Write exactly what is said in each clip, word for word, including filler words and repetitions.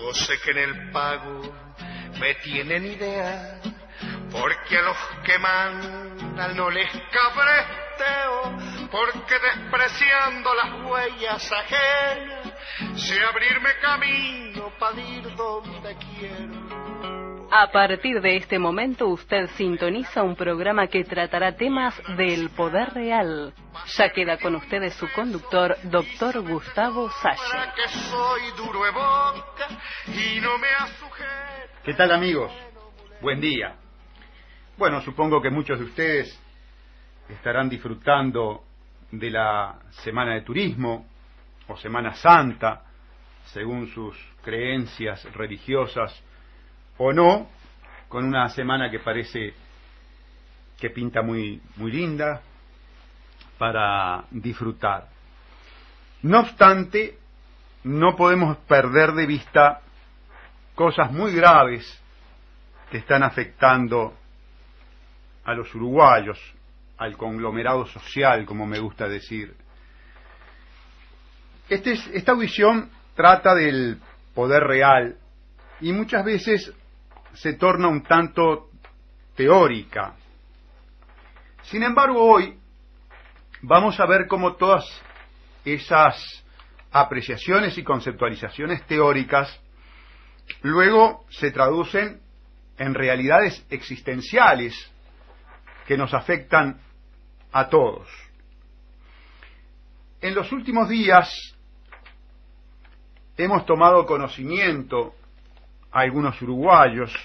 Yo sé que en el pago me tienen idea, porque a los que mandan no les cabresteo, porque despreciando las huellas ajenas, sé abrirme camino para ir donde quiero. A partir de este momento usted sintoniza un programa que tratará temas del poder real. Ya queda con ustedes su conductor, doctor Gustavo Salle. ¿Qué tal, amigos? Buen día. Bueno, supongo que muchos de ustedes estarán disfrutando de la Semana de Turismo o Semana Santa, según sus creencias religiosas o no, con una semana que parece que pinta muy, muy linda para disfrutar. No obstante, no podemos perder de vista cosas muy graves que están afectando a los uruguayos, al conglomerado social, como me gusta decir. Este es, esta audición trata del poder real y muchas veces se torna un tanto teórica. Sin embargo, hoy vamos a ver cómo todas esas apreciaciones y conceptualizaciones teóricas luego se traducen en realidades existenciales que nos afectan a todos. En los últimos días hemos tomado conocimiento, algunos uruguayos,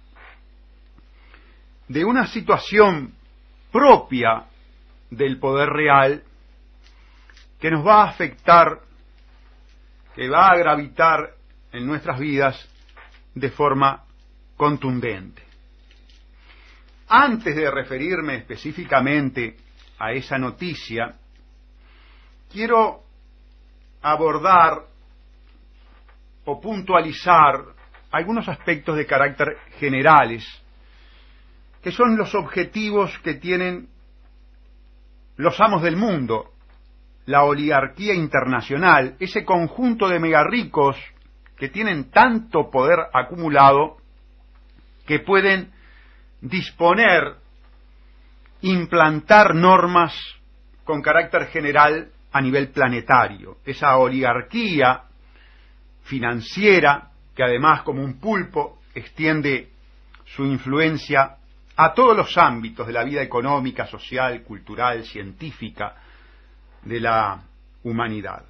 de una situación propia del poder real que nos va a afectar, que va a gravitar en nuestras vidas de forma contundente. Antes de referirme específicamente a esa noticia, quiero abordar o puntualizar algunos aspectos de carácter generales, que son los objetivos que tienen los amos del mundo, la oligarquía internacional, ese conjunto de megarricos que tienen tanto poder acumulado que pueden disponer, implantar normas con carácter general a nivel planetario. Esa oligarquía financiera que además, como un pulpo, extiende su influencia a todos los ámbitos de la vida económica, social, cultural, científica de la humanidad.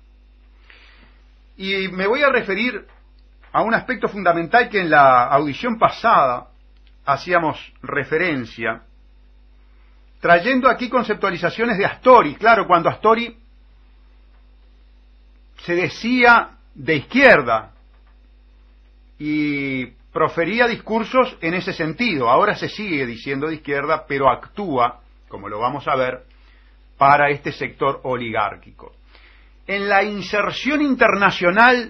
Y me voy a referir a un aspecto fundamental que en la audición pasada hacíamos referencia, trayendo aquí conceptualizaciones de Astori. Claro, cuando Astori se decía de izquierda y profería discursos en ese sentido. Ahora se sigue diciendo de izquierda, pero actúa, como lo vamos a ver, para este sector oligárquico. En la inserción internacional,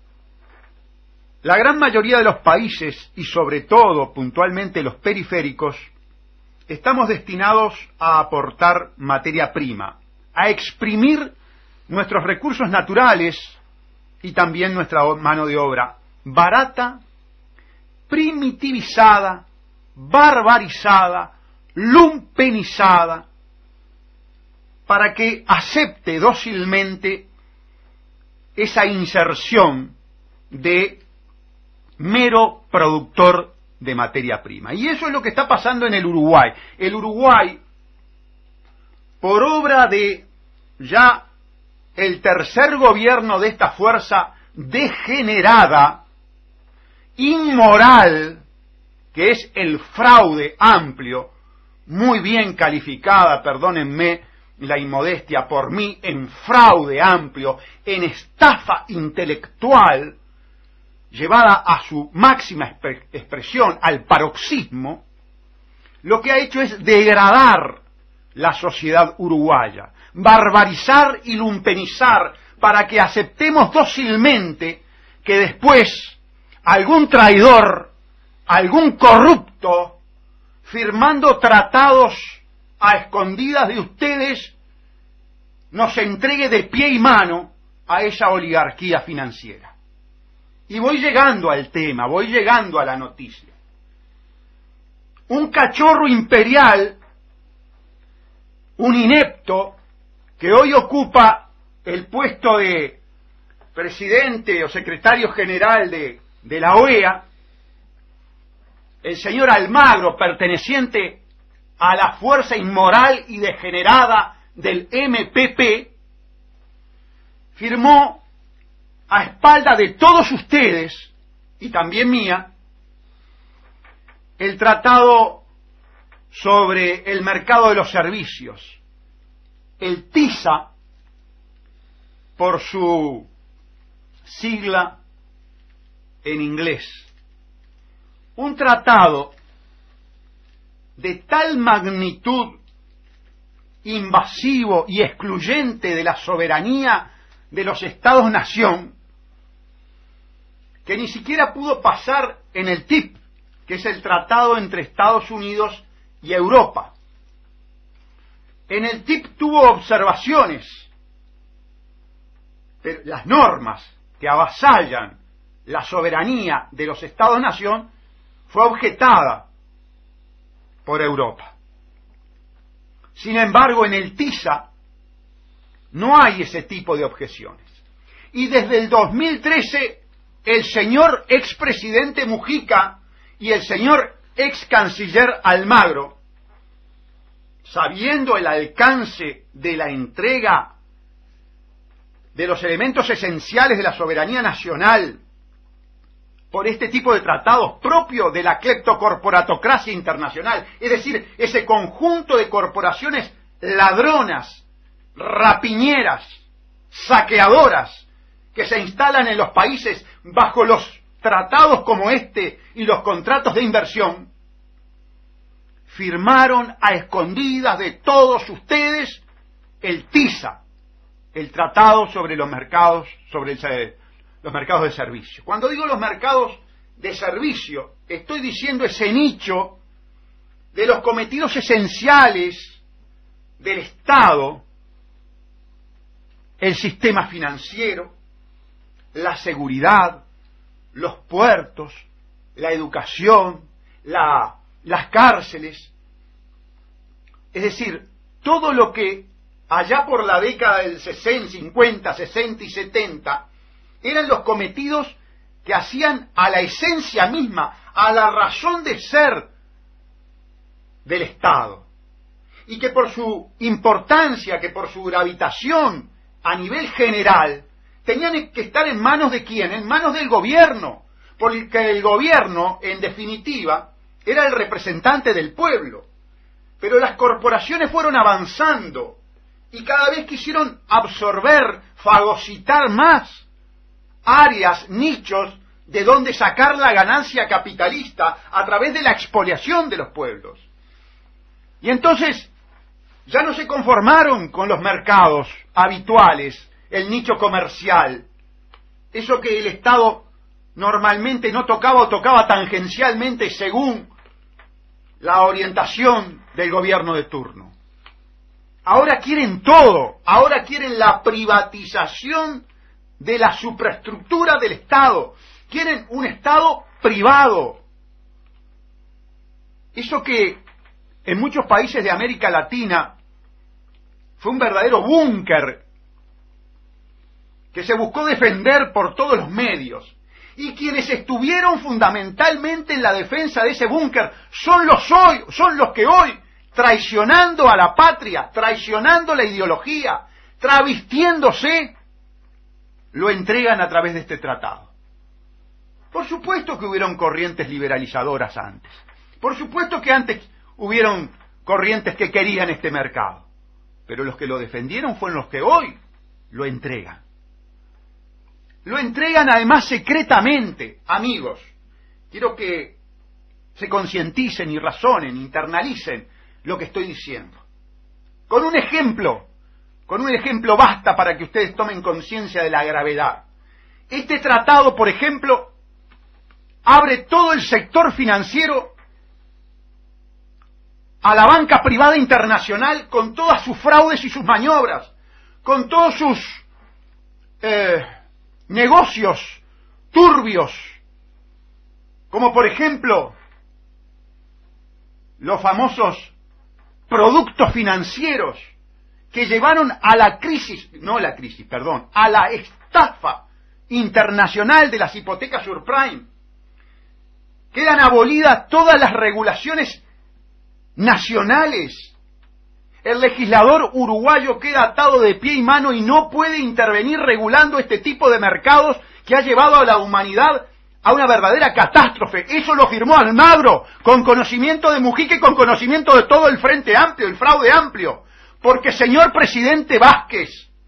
la gran mayoría de los países, y sobre todo puntualmente los periféricos, estamos destinados a aportar materia prima, a exprimir nuestros recursos naturales y también nuestra mano de obra barata, primitivizada, barbarizada, lumpenizada, para que acepte dócilmente esa inserción de mero productor de materia prima. Y eso es lo que está pasando en el Uruguay. El Uruguay, por obra de ya el tercer gobierno de esta fuerza degenerada, inmoral, que es el fraude amplio, muy bien calificada, perdónenme la inmodestia por mí, en fraude amplio, en estafa intelectual, llevada a su máxima expre- expresión, al paroxismo, lo que ha hecho es degradar la sociedad uruguaya, barbarizar y lumpenizar, para que aceptemos dócilmente que después algún traidor, algún corrupto, firmando tratados a escondidas de ustedes, nos entregue de pie y mano a esa oligarquía financiera. Y voy llegando al tema, voy llegando a la noticia. Un cachorro imperial, un inepto, que hoy ocupa el puesto de presidente o secretario general de, de la O E A, el señor Almagro, perteneciente a la fuerza inmoral y degenerada del M P P, firmó a espalda de todos ustedes, y también mía, el tratado sobre el mercado de los servicios, el TISA, por su sigla en inglés. Un tratado de tal magnitud, invasivo y excluyente de la soberanía de los Estados-nación, que ni siquiera pudo pasar en el T I P, que es el tratado entre Estados Unidos y Europa. En el T I P tuvo observaciones, pero las normas que avasallan la soberanía de los Estados-nación fue objetada por Europa. Sin embargo, en el TISA no hay ese tipo de objeciones. Y desde el dos mil trece, el señor expresidente Mujica y el señor ex canciller Almagro, sabiendo el alcance de la entrega de los elementos esenciales de la soberanía nacional por este tipo de tratados propio de la cleptocorporatocracia internacional, es decir, ese conjunto de corporaciones ladronas, rapiñeras, saqueadoras, que se instalan en los países bajo los tratados como este y los contratos de inversión, firmaron a escondidas de todos ustedes el TISA, el tratado sobre los mercados, sobre el, los mercados de servicio. Cuando digo los mercados de servicio, estoy diciendo ese nicho de los cometidos esenciales del Estado, el sistema financiero, la seguridad, los puertos, la educación, la, las cárceles, es decir, todo lo que allá por la década del sesenta, cincuenta, sesenta y setenta eran los cometidos que hacían a la esencia misma, a la razón de ser del Estado, y que por su importancia, que por su gravitación a nivel general, tenían que estar en manos de quién, en manos del gobierno, porque el gobierno, en definitiva, era el representante del pueblo. Pero las corporaciones fueron avanzando y cada vez quisieron absorber, fagocitar más áreas, nichos, de donde sacar la ganancia capitalista a través de la expoliación de los pueblos. Y entonces ya no se conformaron con los mercados habituales, el nicho comercial, eso que el Estado normalmente no tocaba o tocaba tangencialmente según la orientación del gobierno de turno. Ahora quieren todo, ahora quieren la privatización de la superestructura del Estado, quieren un Estado privado. Eso que en muchos países de América Latina fue un verdadero búnker que se buscó defender por todos los medios. Y quienes estuvieron fundamentalmente en la defensa de ese búnker son los hoy, son los que hoy, traicionando a la patria, traicionando la ideología, travestiéndose, lo entregan a través de este tratado. Por supuesto que hubieron corrientes liberalizadoras antes. Por supuesto que antes hubieron corrientes que querían este mercado. Pero los que lo defendieron fueron los que hoy lo entregan. Lo entregan además secretamente, amigos. Quiero que se concienticen y razonen, internalicen lo que estoy diciendo. Con un ejemplo, con un ejemplo basta para que ustedes tomen conciencia de la gravedad. Este tratado, por ejemplo, abre todo el sector financiero a la banca privada internacional con todas sus fraudes y sus maniobras, con todos sus eh, negocios turbios, como por ejemplo los famosos productos financieros que llevaron a la crisis, no la crisis, perdón, a la estafa internacional de las hipotecas subprime. Quedan abolidas todas las regulaciones nacionales. El legislador uruguayo queda atado de pie y mano y no puede intervenir regulando este tipo de mercados que ha llevado a la humanidad a una verdadera catástrofe. Eso lo firmó Almagro, con conocimiento de Mujica y con conocimiento de todo el Frente Amplio, el fraude amplio. Porque, señor presidente Vázquez,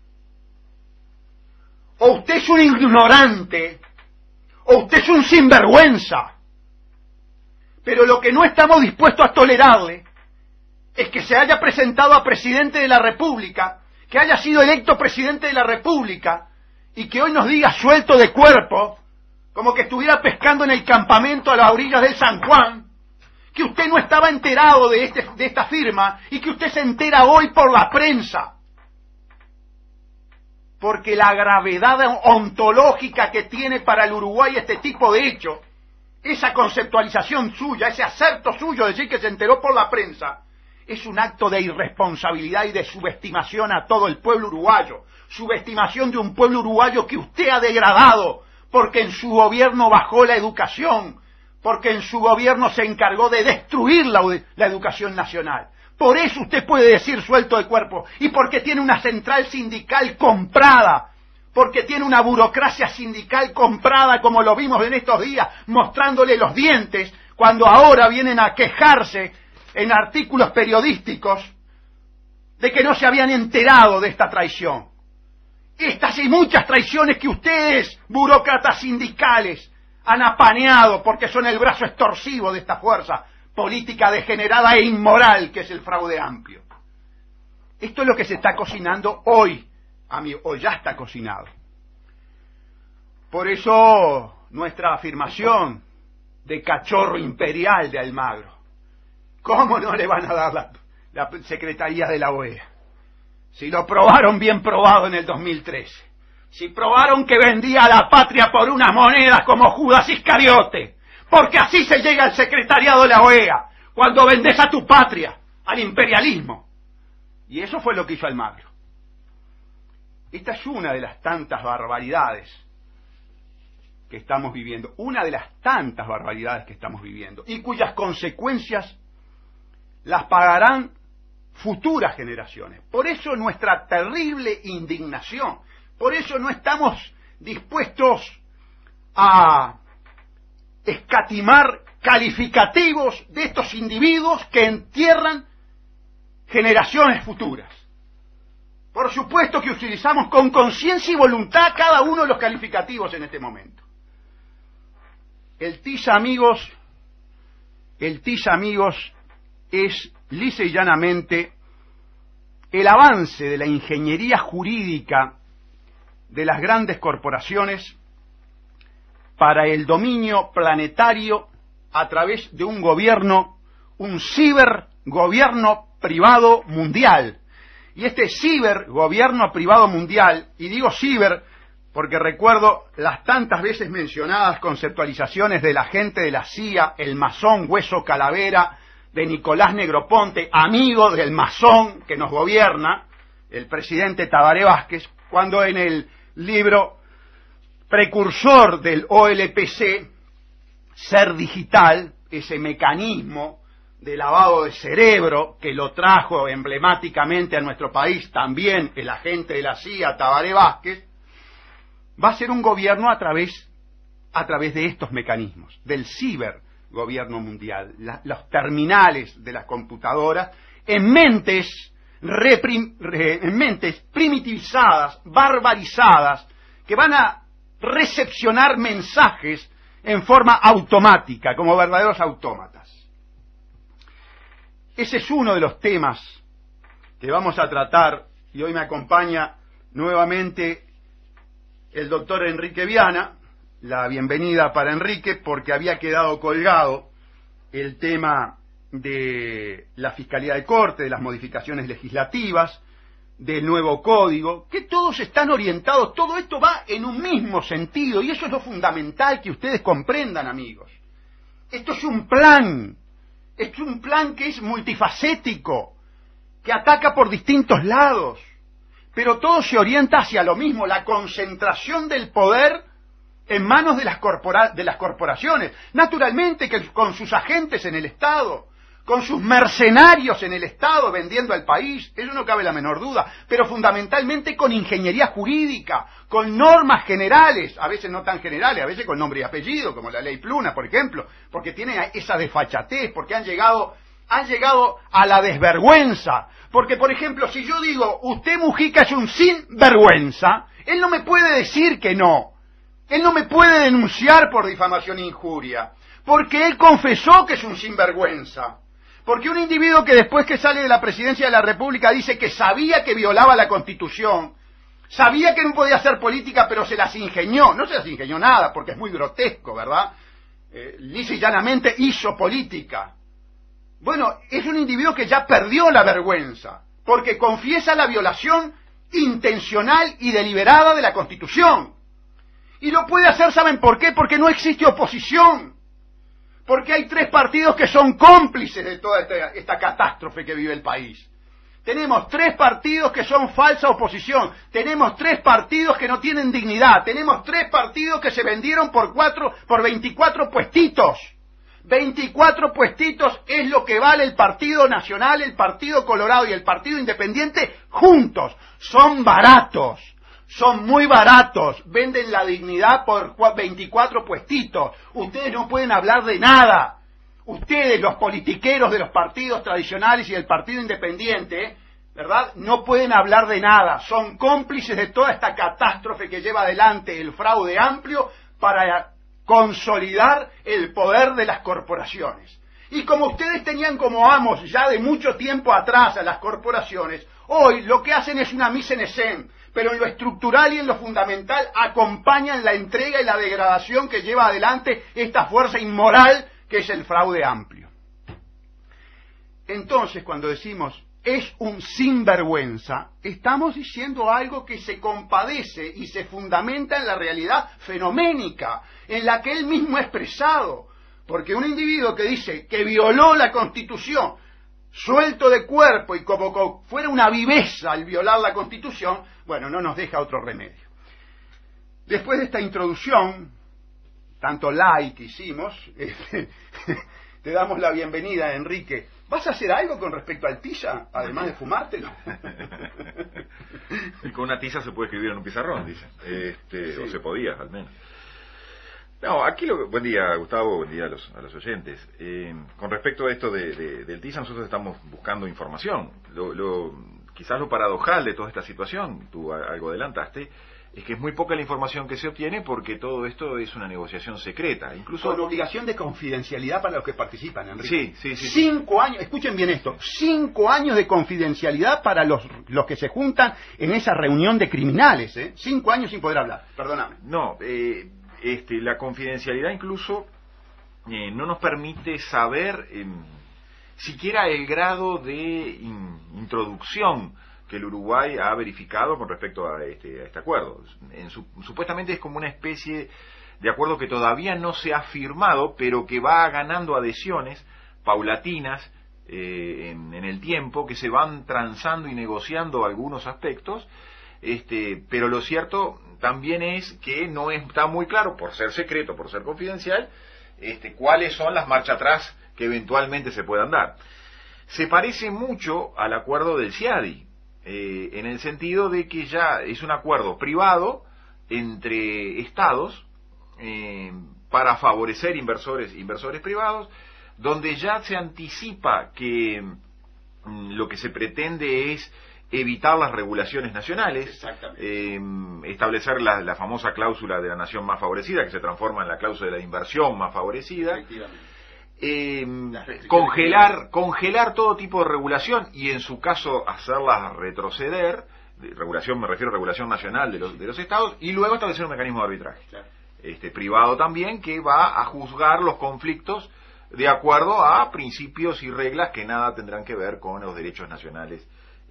o usted es un ignorante, o usted es un sinvergüenza, pero lo que no estamos dispuestos a tolerarle es que se haya presentado a presidente de la República, que haya sido electo presidente de la República, y que hoy nos diga suelto de cuerpo, como que estuviera pescando en el campamento a las orillas del San Juan, que usted no estaba enterado de, este, de esta firma, y que usted se entera hoy por la prensa. Porque la gravedad ontológica que tiene para el Uruguay este tipo de hecho, esa conceptualización suya, ese acerto suyo de decir que se enteró por la prensa, es un acto de irresponsabilidad y de subestimación a todo el pueblo uruguayo. Subestimación de un pueblo uruguayo que usted ha degradado, porque en su gobierno bajó la educación, porque en su gobierno se encargó de destruir la, la educación nacional. Por eso usted puede decir suelto de cuerpo, y porque tiene una central sindical comprada, porque tiene una burocracia sindical comprada, como lo vimos en estos días, mostrándole los dientes, cuando ahora vienen a quejarse en artículos periodísticos de que no se habían enterado de esta traición. Estas y muchas traiciones que ustedes, burócratas sindicales, han apaneado porque son el brazo extorsivo de esta fuerza política degenerada e inmoral que es el fraude amplio. Esto es lo que se está cocinando hoy, amigo, o ya está cocinado. Por eso nuestra afirmación de cachorro imperial de Almagro. ¿Cómo no le van a dar la, la Secretaría de la O E A? Si lo probaron bien probado en el dos mil trece. Si probaron que vendía a la patria por unas monedas como Judas Iscariote. Porque así se llega al secretariado de la O E A. Cuando vendes a tu patria, al imperialismo. Y eso fue lo que hizo Almagro. Esta es una de las tantas barbaridades que estamos viviendo. Una de las tantas barbaridades que estamos viviendo. Y cuyas consecuencias las pagarán futuras generaciones. Por eso nuestra terrible indignación. Por eso no estamos dispuestos a escatimar calificativos de estos individuos que entierran generaciones futuras. Por supuesto que utilizamos con conciencia y voluntad cada uno de los calificativos en este momento. El TISA, amigos, el TISA, amigos, es lisa y llanamente el avance de la ingeniería jurídica de las grandes corporaciones para el dominio planetario a través de un gobierno, un cibergobierno privado mundial. Y este cibergobierno privado mundial, y digo ciber porque recuerdo las tantas veces mencionadas conceptualizaciones de la gente de la C I A, el masón Hueso Calavera, de Nicolás Negroponte, amigo del masón que nos gobierna, el presidente Tabaré Vázquez, cuando en el libro precursor del O L P C, Ser Digital, ese mecanismo de lavado de cerebro que lo trajo emblemáticamente a nuestro país también el agente de la C I A, Tabaré Vázquez, va a ser un gobierno a través, a través de estos mecanismos, del cibergobierno mundial, la, los terminales de las computadoras, en mentes, reprim, re, en mentes primitivizadas, barbarizadas, que van a recepcionar mensajes en forma automática, como verdaderos autómatas. Ese es uno de los temas que vamos a tratar, y hoy me acompaña nuevamente el doctor Enrique Viana. La bienvenida para Enrique, porque había quedado colgado el tema de la Fiscalía de Corte, de las modificaciones legislativas, del nuevo código, que todos están orientados, todo esto va en un mismo sentido, y eso es lo fundamental que ustedes comprendan, amigos. Esto es un plan, es un plan que es multifacético, que ataca por distintos lados, pero todo se orienta hacia lo mismo, la concentración del poder en manos de las, corpora de las corporaciones, naturalmente que con sus agentes en el Estado, con sus mercenarios en el Estado vendiendo al país, eso no cabe la menor duda, pero fundamentalmente con ingeniería jurídica, con normas generales, a veces no tan generales, a veces con nombre y apellido, como la ley Pluna, por ejemplo, porque tiene esa desfachatez, porque han llegado, han llegado a la desvergüenza, porque por ejemplo, si yo digo, usted Mujica es un sinvergüenza, él no me puede decir que no, él no me puede denunciar por difamación e injuria, porque él confesó que es un sinvergüenza. Porque un individuo que después que sale de la presidencia de la República dice que sabía que violaba la Constitución, sabía que no podía hacer política, pero se las ingenió, no se las ingenió nada, porque es muy grotesco, ¿verdad? Eh, lisa y llanamente hizo política. Bueno, es un individuo que ya perdió la vergüenza, porque confiesa la violación intencional y deliberada de la Constitución. Y lo puede hacer, ¿saben por qué? Porque no existe oposición. Porque hay tres partidos que son cómplices de toda esta, esta catástrofe que vive el país. Tenemos tres partidos que son falsa oposición. Tenemos tres partidos que no tienen dignidad. Tenemos tres partidos que se vendieron por cuatro, por veinticuatro puestitos. veinticuatro puestitos es lo que vale el Partido Nacional, el Partido Colorado y el Partido Independiente juntos. Son baratos. Son muy baratos, venden la dignidad por veinticuatro puestitos. Ustedes no pueden hablar de nada. Ustedes, los politiqueros de los partidos tradicionales y del Partido Independiente, ¿verdad?, no pueden hablar de nada. Son cómplices de toda esta catástrofe que lleva adelante el fraude amplio para consolidar el poder de las corporaciones. Y como ustedes tenían como amos ya de mucho tiempo atrás a las corporaciones, hoy lo que hacen es una mise en scène, pero en lo estructural y en lo fundamental acompañan la entrega y la degradación que lleva adelante esta fuerza inmoral que es el fraude amplio. Entonces, cuando decimos es un sinvergüenza, estamos diciendo algo que se compadece y se fundamenta en la realidad fenoménica, en la que él mismo ha expresado. Porque un individuo que dice que violó la Constitución, suelto de cuerpo y como fuera una viveza al violar la Constitución, bueno, no nos deja otro remedio. Después de esta introducción, tanto light que hicimos, este, te damos la bienvenida, Enrique. ¿Vas a hacer algo con respecto al tiza, además de fumártelo? Y con una tiza se puede escribir en un pizarrón, dice. Este, sí. O se podía, al menos. No, aquí lo, buen día, Gustavo, buen día a los, a los oyentes. Eh, con respecto a esto de, de, del tiza, nosotros estamos buscando información. Lo, lo, quizás lo paradojal de toda esta situación, tú algo adelantaste, es que es muy poca la información que se obtiene porque todo esto es una negociación secreta. Incluso con obligación de confidencialidad para los que participan, Enrique. Sí, sí, sí. Cinco sí. años, escuchen bien esto, cinco años de confidencialidad para los, los que se juntan en esa reunión de criminales, ¿eh? Cinco años sin poder hablar, perdóname. No, eh... Este, la confidencialidad incluso eh, no nos permite saber eh, siquiera el grado de in, introducción que el Uruguay ha verificado con respecto a este, a este acuerdo. En su, supuestamente es como una especie de acuerdo que todavía no se ha firmado, pero que va ganando adhesiones paulatinas eh, en, en el tiempo, que se van transando y negociando algunos aspectos. Este, pero lo cierto también es que no está muy claro, por ser secreto, por ser confidencial, este, cuáles son las marchas atrás que eventualmente se puedan dar. Se parece mucho al acuerdo del CIADI, eh, en el sentido de que ya es un acuerdo privado entre estados eh, para favorecer inversores, inversores privados, donde ya se anticipa que mm, lo que se pretende es evitar las regulaciones nacionales, eh, establecer la, la famosa cláusula de la nación más favorecida, que se transforma en la cláusula de la inversión más favorecida, eh, congelar, congelar todo tipo de regulación y en su caso hacerla retroceder, de regulación me refiero a regulación nacional de los, de los estados, y luego establecer un mecanismo de arbitraje, este, privado también, que va a juzgar los conflictos de acuerdo a principios y reglas que nada tendrán que ver con los derechos nacionales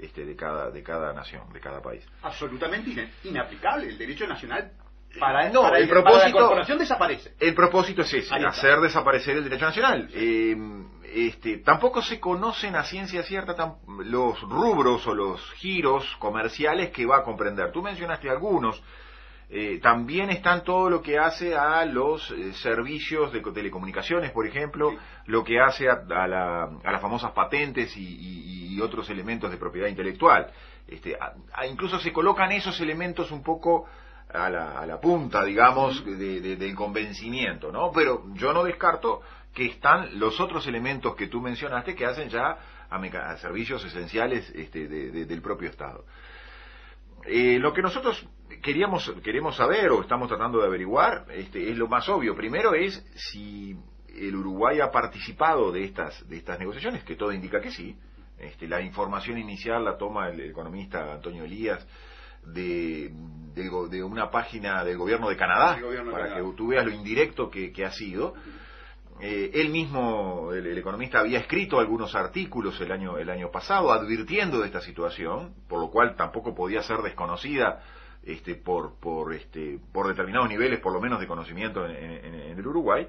este, de cada de cada nación, de cada país. Absolutamente in inaplicable. El derecho nacional para, no, para, el el, propósito, para la corporación desaparece. El propósito es ese, hacer desaparecer el derecho nacional. Eh, este, tampoco se conocen a ciencia cierta tam, los rubros o los giros comerciales que va a comprender. Tú mencionaste algunos. Eh, también están todo lo que hace a los eh, servicios de telecomunicaciones, por ejemplo, sí. Lo que hace a, a, la, a las famosas patentes y, y, y otros elementos de propiedad intelectual. Este, a, a incluso se colocan esos elementos un poco a la, a la punta, digamos, de, de, del convencimiento, ¿no? Pero yo no descarto que están los otros elementos que tú mencionaste que hacen ya a, a servicios esenciales este, de, de, del propio Estado. Eh, lo que nosotros queríamos queremos saber o estamos tratando de averiguar este, es lo más obvio. Primero es si el Uruguay ha participado de estas de estas negociaciones, que todo indica que sí. Este, la información inicial la toma el economista Antonio Elías de, de, de una página del gobierno de Canadá, gobierno para de Canadá. Que tú veas lo indirecto que, que ha sido. Eh, él mismo, el, el economista, había escrito algunos artículos el año el año pasado advirtiendo de esta situación, por lo cual tampoco podía ser desconocida este, por por este por determinados niveles, por lo menos de conocimiento en, en, en el Uruguay.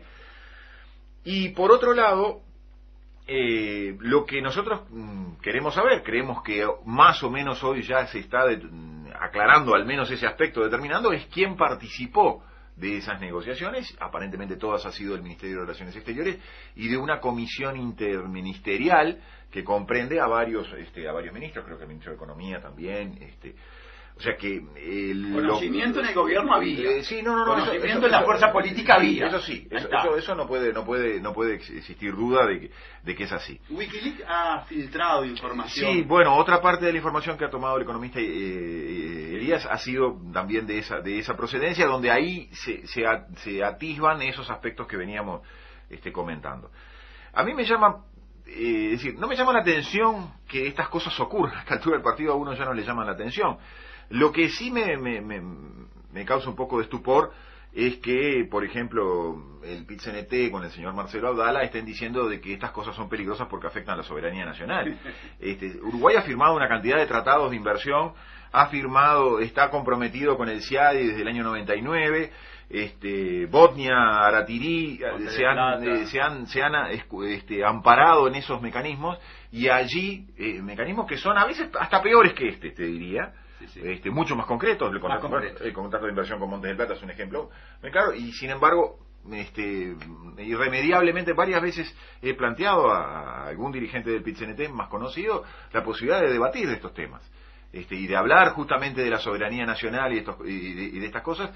Y por otro lado, eh, lo que nosotros mm, queremos saber, creemos que más o menos hoy ya se está de, mm, aclarando al menos ese aspecto, determinando, es quién participó de esas negociaciones. Aparentemente todas ha sido el Ministerio de Relaciones Exteriores y de una comisión interministerial que comprende a varios este, a varios ministros, creo que el ministro de Economía también, este, o sea que el conocimiento lo, en el gobierno había, eh, sí, no, no, no, conocimiento eso, eso, en la eso, fuerza política había, eso sí, eso, eso, eso no puede no puede no puede existir duda de que, de que es así. WikiLeaks ha filtrado información. Sí, bueno, otra parte de la información que ha tomado el economista eh, Elías ha sido también de esa de esa procedencia, donde ahí se se, se atisban esos aspectos que veníamos este, comentando. A mí me llama eh, es decir, no me llama la atención que estas cosas ocurran. A esta altura del partido a uno ya no le llama la atención. Lo que sí me, me, me, me causa un poco de estupor es que, por ejemplo, el P I T C N T con el señor Marcelo Abdala estén diciendo de que estas cosas son peligrosas porque afectan a la soberanía nacional. Este, Uruguay ha firmado una cantidad de tratados de inversión, ha firmado, está comprometido con el C I A D I desde el año noventa y nueve, este, Botnia, Aratirí, se han, eh, se han, se han este, amparado en esos mecanismos, y allí, eh, mecanismos que son a veces hasta peores que este, te diría. Sí, sí. Este, mucho más concretos. El contrato, más concreto. el contrato de inversión con Montes del Plata es un ejemplo muy claro, y sin embargo este, irremediablemente varias veces he planteado a algún dirigente del P I T C N T más conocido la posibilidad de debatir de estos temas este, y de hablar justamente de la soberanía nacional y, estos, y, de, y de estas cosas.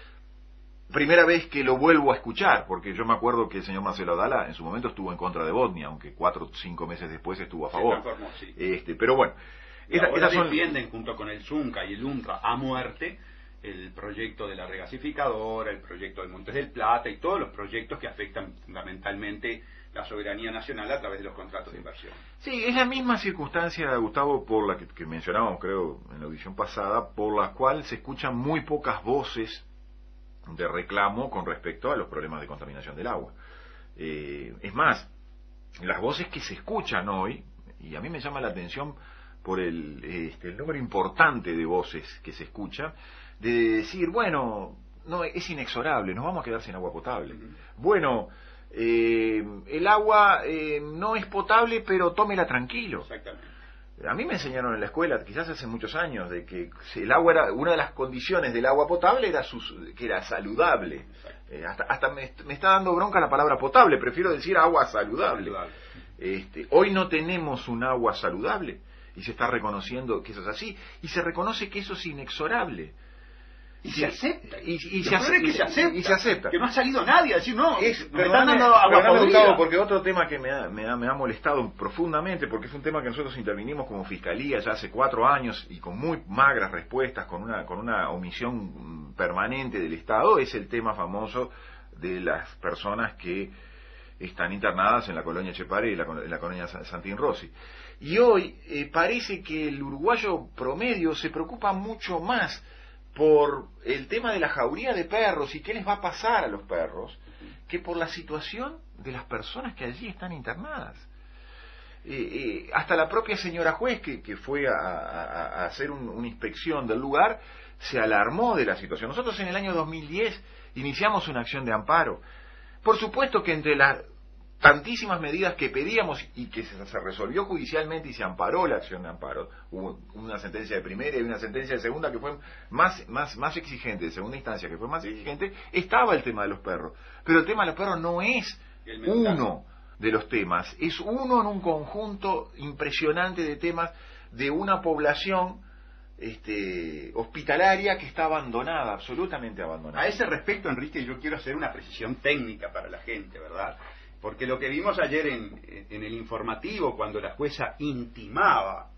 Primera vez que lo vuelvo a escuchar, porque yo me acuerdo que el señor Marcelo Abdala en su momento estuvo en contra de Botnia, aunque cuatro o cinco meses después estuvo a favor. Transformó, sí. este, pero bueno, Y Esta, ahora son... defienden junto con el Zunca y el UNRWA a muerte el proyecto de la regasificadora, el proyecto de Montes del Plata y todos los proyectos que afectan fundamentalmente la soberanía nacional a través de los contratos de inversión. Sí, es la misma circunstancia, Gustavo, por la que, que mencionábamos, creo, en la audición pasada, por la cual se escuchan muy pocas voces de reclamo con respecto a los problemas de contaminación del agua. Eh, es más, las voces que se escuchan hoy, y a mí me llama la atención por el, este, el número importante de voces que se escuchan, de decir, bueno, no es inexorable, nos vamos a quedar sin agua potable. Uh-huh. Bueno, eh, el agua eh, no es potable, pero tómela tranquilo. Exactamente. A mí me enseñaron en la escuela, quizás hace muchos años, de que el agua era una de las condiciones del agua potable era sus, que era saludable. Eh, hasta hasta me, me está dando bronca la palabra potable, prefiero decir agua saludable. saludable. Este, hoy no tenemos un agua saludable y se está reconociendo que eso es así, y se reconoce que eso es inexorable. Y se acepta. Y, y, se, hace, que se acepta. y se acepta. Que no ha salido nadie a decir, no, es, me están dando agua podrida. Porque otro tema que me ha, me, ha, me ha molestado profundamente, porque es un tema que nosotros intervinimos como Fiscalía ya hace cuatro años y con muy magras respuestas, con una, con una omisión permanente del Estado, es el tema famoso de las personas que están internadas en la colonia Chepare y la, en la colonia Santín Rossi. Y hoy eh, parece que el uruguayo promedio se preocupa mucho más por el tema de la jauría de perros y qué les va a pasar a los perros, que por la situación de las personas que allí están internadas. eh, eh, hasta la propia señora juez que, que fue a, a, a hacer un, una inspección del lugar se alarmó de la situación. Nosotros en el año dos mil diez iniciamos una acción de amparo. Por supuesto que entre las tantísimas medidas que pedíamos y que se, se resolvió judicialmente y se amparó la acción de amparo, hubo una sentencia de primera y una sentencia de segunda que fue más, más, más exigente, de segunda instancia que fue más exigente, estaba el tema de los perros. Pero el tema de los perros no es uno de los temas, es uno en un conjunto impresionante de temas de una población este, hospitalaria que está abandonada, absolutamente abandonada. A ese respecto, Enrique, yo quiero hacer una precisión técnica para la gente, ¿verdad? Porque lo que vimos ayer en, en el informativo, cuando la jueza intimaba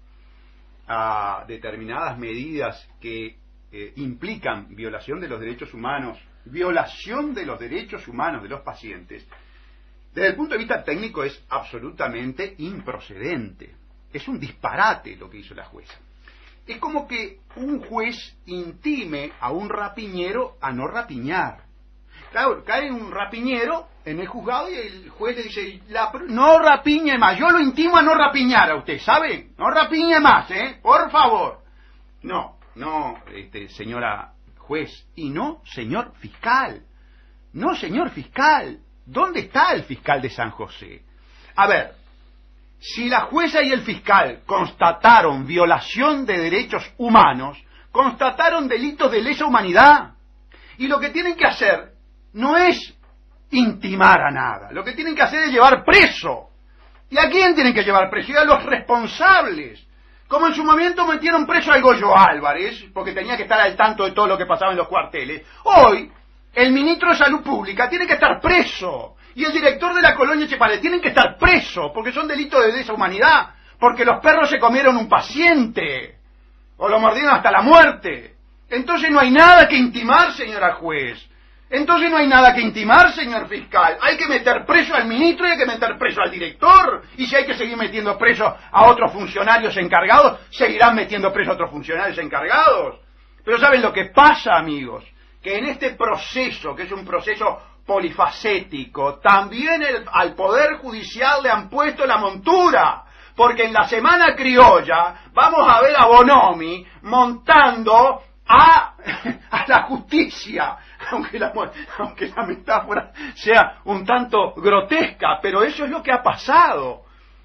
a determinadas medidas que eh, implican violación de los derechos humanos, violación de los derechos humanos de los pacientes, desde el punto de vista técnico es absolutamente improcedente. Es un disparate lo que hizo la jueza. Es como que un juez intime a un rapiñero a no rapiñar. Claro, cae un rapiñero en el juzgado y el juez le dice, la, no rapiñe más, yo lo intimo a no rapiñar a usted, ¿sabe? No rapiñe más, ¿eh? Por favor. No, no, este, señora juez, y no, señor fiscal. No, señor fiscal. ¿Dónde está el fiscal de San José? A ver, si la jueza y el fiscal constataron violación de derechos humanos, constataron delitos de lesa humanidad, y lo que tienen que hacer no es intimar a nada, lo que tienen que hacer es llevar preso. ¿Y a quién tienen que llevar preso? Y a los responsables. Como en su momento metieron preso al Goyo Álvarez, porque tenía que estar al tanto de todo lo que pasaba en los cuarteles. Hoy, el ministro de Salud Pública tiene que estar preso. Y el director de la colonia Chepale tienen que estar preso, porque son delitos de lesa humanidad, porque los perros se comieron un paciente, o lo mordieron hasta la muerte. Entonces no hay nada que intimar, señora juez. Entonces no hay nada que intimar, señor fiscal. Hay que meter preso al ministro y hay que meter preso al director. Y si hay que seguir metiendo preso a otros funcionarios encargados, seguirán metiendo preso a otros funcionarios encargados. Pero ¿saben lo que pasa, amigos? Que en este proceso, que es un proceso polifacético, también el, al Poder Judicial le han puesto la montura. Porque en la Semana Criolla vamos a ver a Bonomi montando a, a la justicia, aunque la, aunque la metáfora sea un tanto grotesca, pero eso es lo que ha pasado.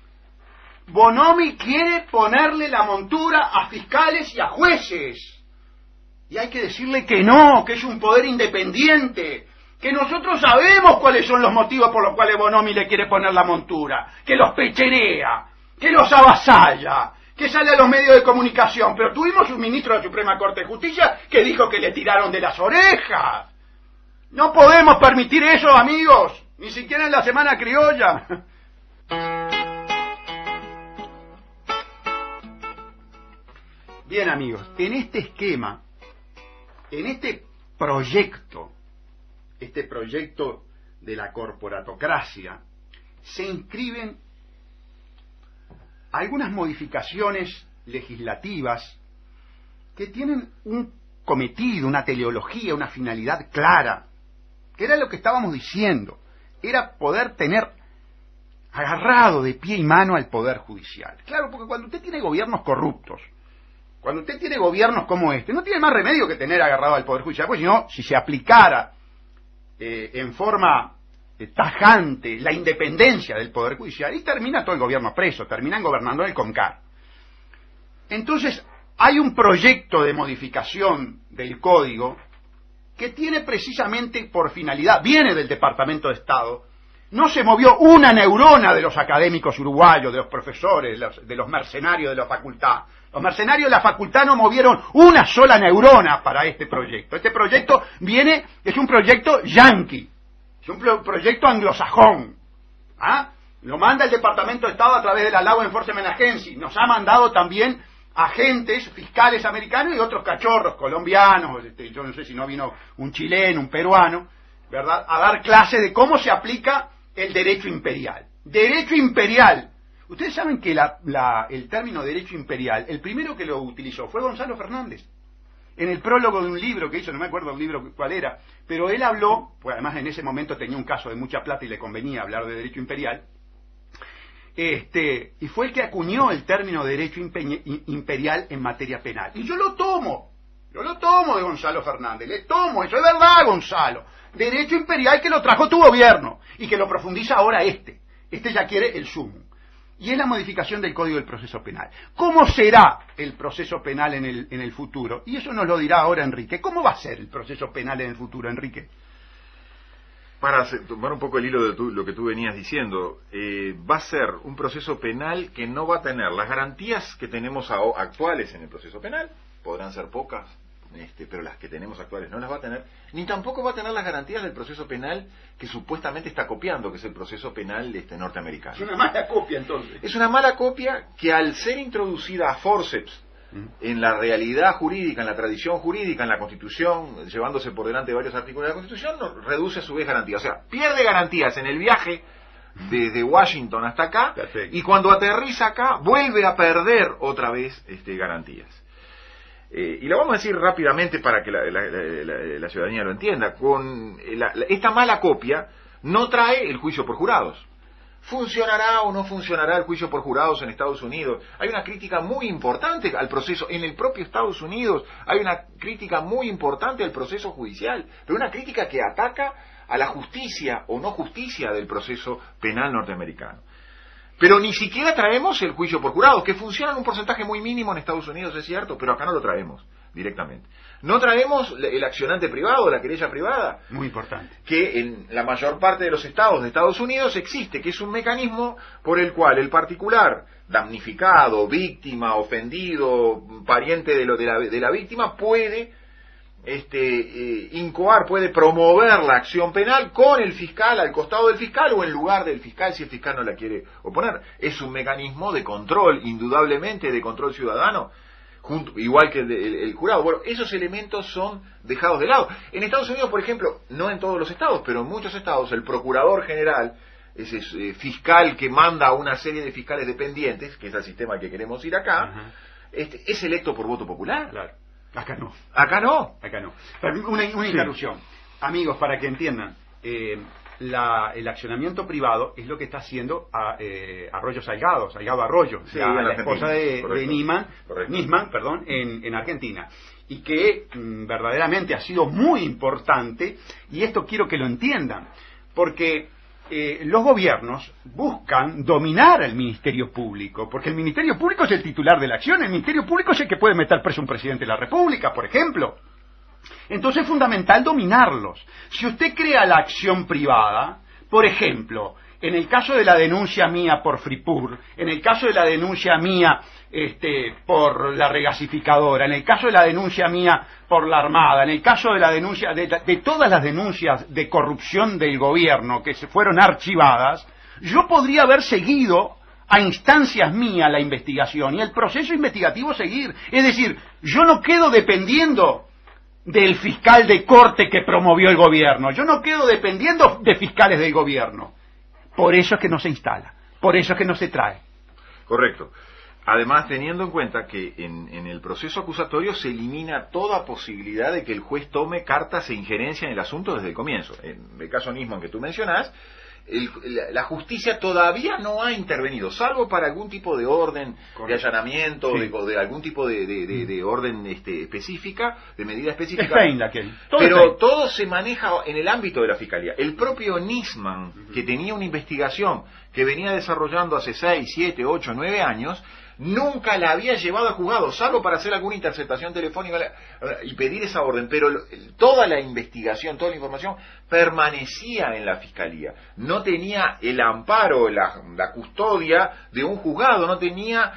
Bonomi quiere ponerle la montura a fiscales y a jueces, y hay que decirle que no, que es un poder independiente, que nosotros sabemos cuáles son los motivos por los cuales Bonomi le quiere poner la montura, que los pecherea, que los avasalla, que sale a los medios de comunicación, pero tuvimos un ministro de la Suprema Corte de Justicia que dijo que le tiraron de las orejas. No podemos permitir eso, amigos, ni siquiera en la Semana Criolla. Bien, amigos, en este esquema, en este proyecto, este proyecto de la corporatocracia, se inscriben algunas modificaciones legislativas que tienen un cometido, una teleología, una finalidad clara, que era lo que estábamos diciendo, era poder tener agarrado de pie y mano al Poder Judicial. Claro, porque cuando usted tiene gobiernos corruptos, cuando usted tiene gobiernos como este, no tiene más remedio que tener agarrado al Poder Judicial, porque si no, si se aplicara eh, en forma tajante la independencia del Poder Judicial, y termina todo el gobierno preso, terminan gobernando el CONCAR. Entonces, hay un proyecto de modificación del Código que tiene precisamente por finalidad, viene del Departamento de Estado, no se movió una neurona de los académicos uruguayos, de los profesores, de los, de los mercenarios de la facultad. Los mercenarios de la facultad no movieron una sola neurona para este proyecto. Este proyecto viene, es un proyecto yanqui. Es un proyecto anglosajón. ¿Ah? Lo manda el Departamento de Estado a través de la Law Enforcement Agency. Nos ha mandado también agentes fiscales americanos y otros cachorros colombianos. Este, yo no sé si no vino un chileno, un peruano, ¿verdad?, a dar clase de cómo se aplica el derecho imperial. Derecho imperial. Ustedes saben que la, la, el término derecho imperial, el primero que lo utilizó fue Gonzalo Fernández. En el prólogo de un libro que hizo, no me acuerdo el libro cuál era, pero él habló, pues además en ese momento tenía un caso de mucha plata y le convenía hablar de derecho imperial, Este, y fue el que acuñó el término derecho imperial en materia penal. Y yo lo tomo, yo lo tomo de Gonzalo Fernández, le tomo, eso es verdad, Gonzalo. Derecho imperial que lo trajo tu gobierno y que lo profundiza ahora este. Este ya quiere el sumum. Y es la modificación del Código del Proceso Penal. ¿Cómo será el proceso penal en el, en el futuro? Y eso nos lo dirá ahora Enrique. ¿Cómo va a ser el proceso penal en el futuro, Enrique? Para tomar un poco el hilo de tu, lo que tú venías diciendo, eh, va a ser un proceso penal que no va a tener las garantías que tenemos a, actuales en el proceso penal, podrán ser pocas, este, pero las que tenemos actuales no las va a tener, ni tampoco va a tener las garantías del proceso penal que supuestamente está copiando, que es el proceso penal este, norteamericano. Es una mala copia, entonces. Es una mala copia que, al ser introducida a forceps en la realidad jurídica, en la tradición jurídica, en la Constitución, llevándose por delante varios artículos de la Constitución, no, reduce a su vez garantías. O sea, pierde garantías en el viaje desde Washington hasta acá. Perfecto. Y cuando aterriza acá, vuelve a perder otra vez este, garantías. Eh, y lo vamos a decir rápidamente para que la, la, la, la ciudadanía lo entienda. Con la, la, esta mala copia no trae el juicio por jurados. ¿Funcionará o no funcionará el juicio por jurados en Estados Unidos? Hay una crítica muy importante al proceso, en el propio Estados Unidos hay una crítica muy importante al proceso judicial, pero una crítica que ataca a la justicia o no justicia del proceso penal norteamericano. Pero ni siquiera traemos el juicio por jurados, que funciona en un porcentaje muy mínimo en Estados Unidos, es cierto, pero acá no lo traemos directamente. No traemos el accionante privado, la querella privada. Muy importante. Que en la mayor parte de los estados de Estados Unidos existe, que es un mecanismo por el cual el particular, damnificado, víctima, ofendido, pariente de, lo, de, la, de la víctima, puede este, eh, incoar, puede promover la acción penal con el fiscal, al costado del fiscal o en lugar del fiscal, si el fiscal no la quiere oponer. Es un mecanismo de control, indudablemente de control ciudadano, junto, igual que el, el, el jurado. Bueno, esos elementos son dejados de lado. En Estados Unidos, por ejemplo, no en todos los estados, pero en muchos estados, el procurador general, ese eh, fiscal que manda a una serie de fiscales dependientes, que es el sistema al que queremos ir acá, uh-huh. este, es electo por voto popular. Claro. Acá no. Acá no. Acá no. Una, una interrupción. Sí. Amigos, para que entiendan, eh, la, el accionamiento privado es lo que está haciendo a, eh, Arroyo Salgado, Salgado Arroyo, sí, la, la esposa de, de Nisman, Nisman perdón, en, en Argentina. Y que mmm, verdaderamente ha sido muy importante, y esto quiero que lo entiendan, porque eh, los gobiernos buscan dominar al Ministerio Público, porque el Ministerio Público es el titular de la acción, el Ministerio Público es el que puede meter preso a un presidente de la República, por ejemplo. Entonces es fundamental dominarlos. Si usted crea la acción privada, por ejemplo, en el caso de la denuncia mía por Fripur, en el caso de la denuncia mía este, por la regasificadora, en el caso de la denuncia mía por la Armada, en el caso de la denuncia de, de todas las denuncias de corrupción del gobierno que se fueron archivadas, yo podría haber seguido a instancias mías la investigación y el proceso investigativo seguir. Es decir, yo no quedo dependiendo del fiscal de corte que promovió el gobierno. Yo no quedo dependiendo de fiscales del gobierno. Por eso es que no se instala. Por eso es que no se trae. Correcto. Además, teniendo en cuenta que en, en el proceso acusatorio se elimina toda posibilidad de que el juez tome cartas e injerencia en el asunto desde el comienzo. En el caso Nisman que tú mencionás, el, la, la justicia todavía no ha intervenido, salvo para algún tipo de orden Correcto. de allanamiento, sí. de, de algún tipo de, de, de, de orden este, específica, de medida específica. Todo pero todo se maneja en el ámbito de la Fiscalía. El propio Nisman, uh-huh. que tenía una investigación que venía desarrollando hace seis, siete, ocho, nueve años, nunca la había llevado al juzgado, salvo para hacer alguna interceptación telefónica y pedir esa orden, pero toda la investigación, toda la información permanecía en la Fiscalía. No tenía el amparo, la, la custodia de un juzgado, no tenía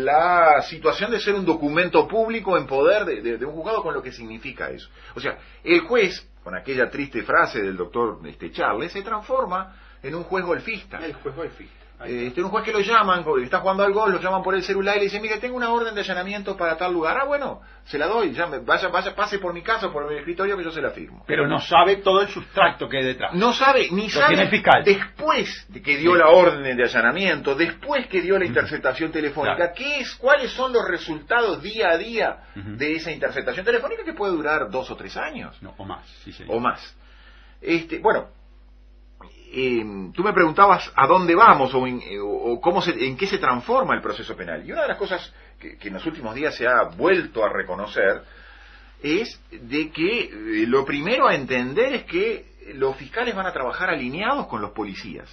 la situación de ser un documento público en poder de, de, de un juzgado, con lo que significa eso. O sea, el juez, con aquella triste frase del doctor este, Charles, se transforma en un juez golfista. El juez golfista. Eh, este, un juez que lo llaman, está jugando al golf, lo llaman por el celular y le dicen, mire, tengo una orden de allanamiento para tal lugar. Ah, bueno, se la doy, ya me, vaya, vaya, pase por mi casa, por mi escritorio, que yo se la firmo. Pero no sabe todo el sustracto que hay detrás. No sabe, ni sabe, tiene el fiscal. Después de que dio sí. la orden de allanamiento, después que dio la interceptación telefónica, claro. ¿qué es, cuáles son los resultados día a día uh-huh. de esa interceptación telefónica, que puede durar dos o tres años? No, o más, sí, sí. O más. Este, bueno, eh, tú me preguntabas a dónde vamos o, en, o cómo se, en qué se transforma el proceso penal. Y una de las cosas que, que en los últimos días se ha vuelto a reconocer es de que eh, lo primero a entender es que los fiscales van a trabajar alineados con los policías.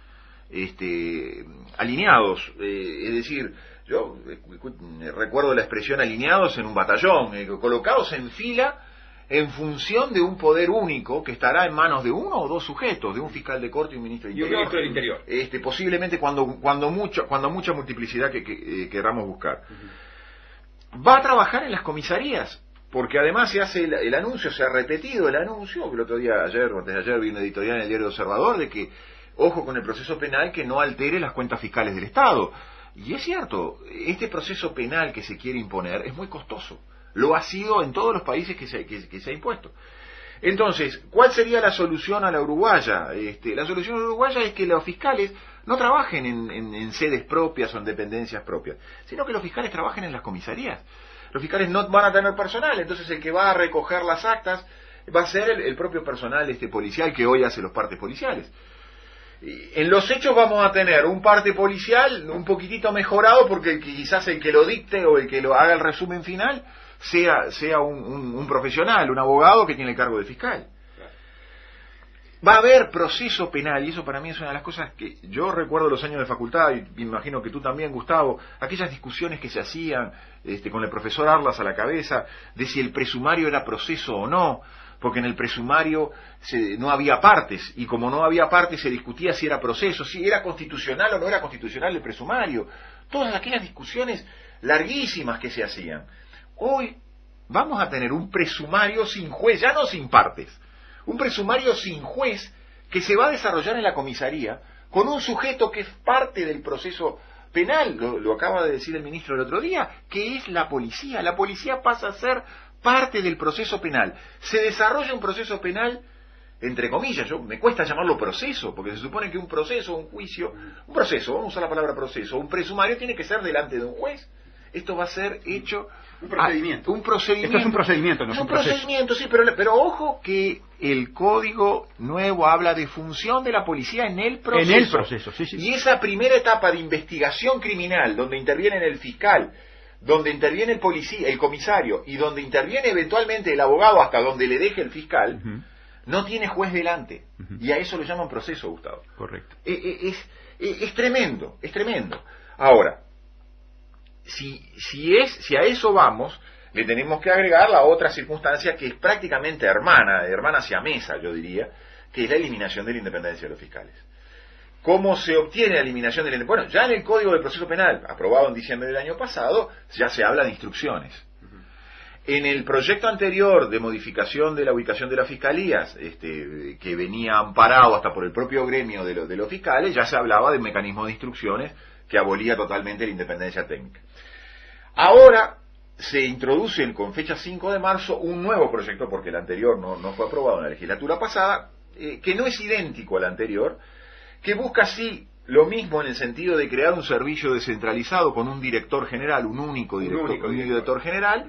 Este, alineados, eh, es decir, yo eh, recuerdo la expresión alineados en un batallón, eh, colocados en fila en función de un poder único que estará en manos de uno o dos sujetos, de un fiscal de corte y un ministro de Y un Interior. ministro del Interior. Este, posiblemente cuando cuando mucho cuando mucha multiplicidad que, que eh, queramos buscar. Uh-huh. Va a trabajar en las comisarías, porque además se hace el, el anuncio, se ha repetido el anuncio, que el otro día, ayer o antes de ayer, vi una editorial en el Diario Observador de que ojo con el proceso penal que no altere las cuentas fiscales del Estado. Y es cierto, este proceso penal que se quiere imponer es muy costoso. Lo ha sido en todos los países que se, que, que se ha impuesto. Entonces, ¿cuál sería la solución a la uruguaya? Este, la solución a la uruguaya es que los fiscales no trabajen en, en, en sedes propias o en dependencias propias, sino que los fiscales trabajen en las comisarías. Los fiscales no van a tener personal, entonces el que va a recoger las actas va a ser el, el propio personal este policial que hoy hace los partes policiales. En los hechos vamos a tener un parte policial un poquitito mejorado porque quizás el que lo dicte o el que lo haga el resumen final sea, sea un, un, un profesional, un abogado que tiene el cargo de fiscal. Va a haber proceso penal, y eso para mí es una de las cosas que yo recuerdo los años de facultad, y me imagino que tú también, Gustavo, aquellas discusiones que se hacían este, con el profesor Arlas a la cabeza, de si el presumario era proceso o no, porque en el presumario se, no había partes, y como no había partes se discutía si era proceso, si era constitucional o no era constitucional el presumario, todas aquellas discusiones larguísimas que se hacían. Hoy vamos a tener un presumario sin juez, ya no sin partes, un presumario sin juez que se va a desarrollar en la comisaría con un sujeto que es parte del proceso penal, lo, lo acaba de decir el ministro el otro día, que es la policía. La policía pasa a ser parte del proceso penal. Se desarrolla un proceso penal, entre comillas, yo me cuesta llamarlo proceso, porque se supone que un proceso, un juicio, un proceso, vamos a usar la palabra proceso, un presumario tiene que ser delante de un juez. Esto va a ser hecho... Un procedimiento. A, un procedimiento. Esto es un procedimiento, no es un, un procedimiento, sí, pero, pero ojo que el código nuevo habla de función de la policía en el proceso. En el proceso, sí, sí. Y esa primera etapa de investigación criminal, donde interviene el fiscal, donde interviene el policía, el comisario, y donde interviene eventualmente el abogado hasta donde le deje el fiscal, uh-huh. no tiene juez delante. Uh-huh. Y a eso lo llaman proceso, Gustavo. Correcto. Es, es, es, es tremendo, es tremendo. Ahora, si, si, es, si a eso vamos, le tenemos que agregar la otra circunstancia que es prácticamente hermana, hermana siamesa, yo diría, que es la eliminación de la independencia de los fiscales. ¿Cómo se obtiene la eliminación de la independencia? Bueno, ya en el Código del Proceso Penal, aprobado en diciembre del año pasado, ya se habla de instrucciones. Uh-huh. En el proyecto anterior de modificación de la ubicación de las fiscalías, este, que venía amparado hasta por el propio gremio de, lo, de los fiscales, ya se hablaba de un mecanismo de instrucciones que abolía totalmente la independencia técnica. Ahora se introduce con fecha cinco de marzo un nuevo proyecto, porque el anterior no, no fue aprobado en la legislatura pasada, eh, que no es idéntico al anterior, que busca sí lo mismo en el sentido de crear un servicio descentralizado con un director general, un único director, un único un director. director general,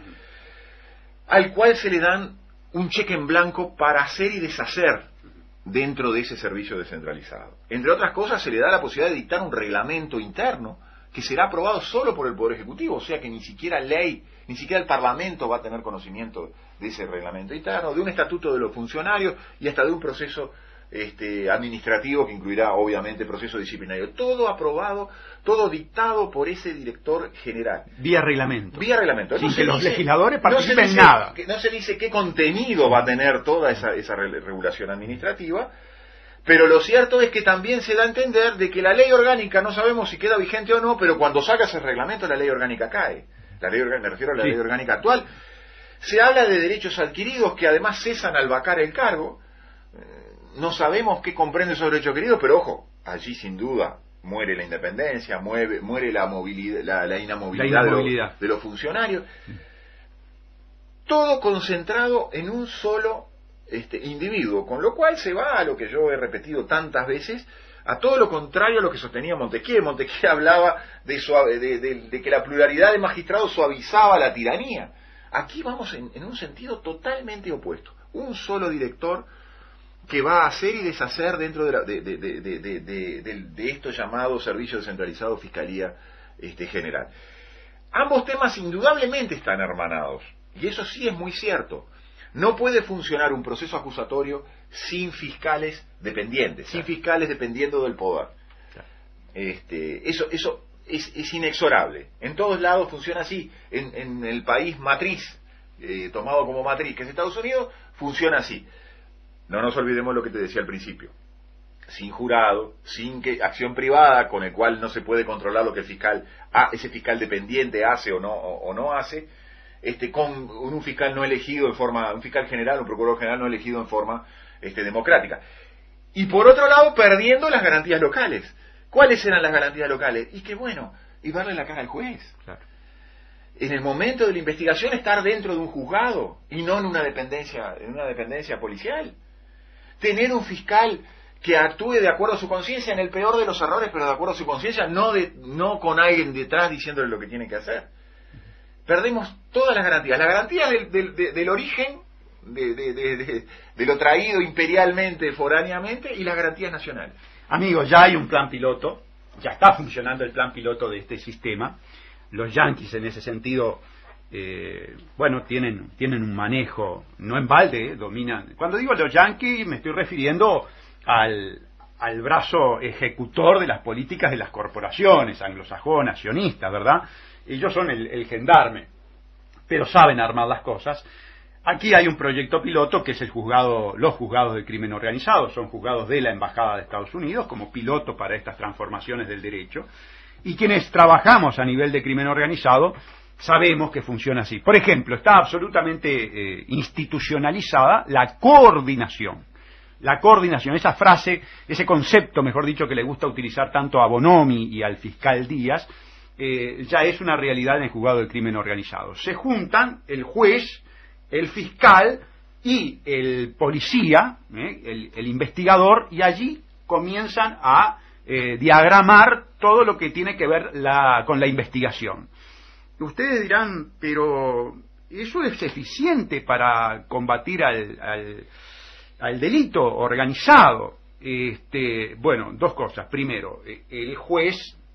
al cual se le dan un cheque en blanco para hacer y deshacer dentro de ese servicio descentralizado. Entre otras cosas, se le da la posibilidad de dictar un reglamento interno que será aprobado solo por el Poder Ejecutivo, o sea que ni siquiera ley, ni siquiera el Parlamento va a tener conocimiento de ese reglamento interno, de un estatuto de los funcionarios y hasta de un proceso este, administrativo que incluirá obviamente proceso disciplinario. Todo aprobado, todo dictado por ese director general. Vía reglamento. Vía reglamento. Sin no que los dice, legisladores participen no en nada. Que, no se dice qué contenido va a tener toda esa, esa regulación administrativa, pero lo cierto es que también se da a entender de que la ley orgánica, no sabemos si queda vigente o no, pero cuando saca ese reglamento la ley orgánica cae. La ley orgánica, me refiero a la sí. ley orgánica actual. Se habla de derechos adquiridos que además cesan al vacar el cargo. No sabemos qué comprende esos derechos adquiridos, pero ojo, allí sin duda muere la independencia, muere, muere la, movilidad, la, la inamovilidad, la inamovilidad. De, los, de los funcionarios. Sí. Todo concentrado en un solo este, individuo, con lo cual se va a lo que yo he repetido tantas veces, a todo lo contrario a lo que sostenía Montesquieu. Montesquieu hablaba de, suave, de, de, de que la pluralidad de magistrados suavizaba la tiranía. Aquí vamos en, en un sentido totalmente opuesto. Un solo director que va a hacer y deshacer dentro de, la, de, de, de, de, de, de, de, de esto llamado Servicio Descentralizado Fiscalía este, General. Ambos temas indudablemente están hermanados, y eso sí es muy cierto. No puede funcionar un proceso acusatorio sin fiscales dependientes, sin fiscales dependiendo del poder. Este, eso eso es, es inexorable. En todos lados funciona así. En, en el país matriz, eh, tomado como matriz, que es Estados Unidos, funciona así. No nos olvidemos lo que te decía al principio. Sin jurado, sin que acción privada, con el cual no se puede controlar lo que el fiscal, ah, ese fiscal dependiente hace o no, o, o no hace, este, con un fiscal no elegido en forma, un fiscal general, un procurador general no elegido en forma este, democrática. Y por otro lado, perdiendo las garantías locales. ¿Cuáles eran las garantías locales? Y que bueno, y darle la cara al juez. Claro. En el momento de la investigación estar dentro de un juzgado y no en una dependencia, en una dependencia policial. Tener un fiscal que actúe de acuerdo a su conciencia, en el peor de los errores, pero de acuerdo a su conciencia, no de, no con alguien detrás diciéndole lo que tiene que hacer. Perdemos todas las garantías. Las garantías del, del, del, del origen, de, de, de, de, de lo traído imperialmente, foráneamente, y las garantías nacionales. Amigos, ya hay un plan piloto, ya está funcionando el plan piloto de este sistema. Los yanquis en ese sentido, eh, bueno, tienen, tienen un manejo, no en balde, eh, dominan. Cuando digo los yanquis me estoy refiriendo al, al brazo ejecutor de las políticas de las corporaciones anglosajonas, sionistas, ¿verdad? Ellos son el, el gendarme, pero saben armar las cosas. Aquí hay un proyecto piloto que es el juzgado, los juzgados de crimen organizado, son juzgados de la Embajada de Estados Unidos como piloto para estas transformaciones del derecho, y quienes trabajamos a nivel de crimen organizado sabemos que funciona así. Por ejemplo, está absolutamente eh, institucionalizada la coordinación. La coordinación, esa frase, ese concepto, mejor dicho, que le gusta utilizar tanto a Bonomi y al fiscal Díaz, eh, ya es una realidad en el juzgado del crimen organizado. Se juntan el juez, el fiscal y el policía, eh, el, el investigador, y allí comienzan a eh, diagramar todo lo que tiene que ver la, con la investigación. Ustedes dirán, pero eso es eficiente para combatir al... al al delito organizado. Este, bueno, dos cosas. Primero, el juez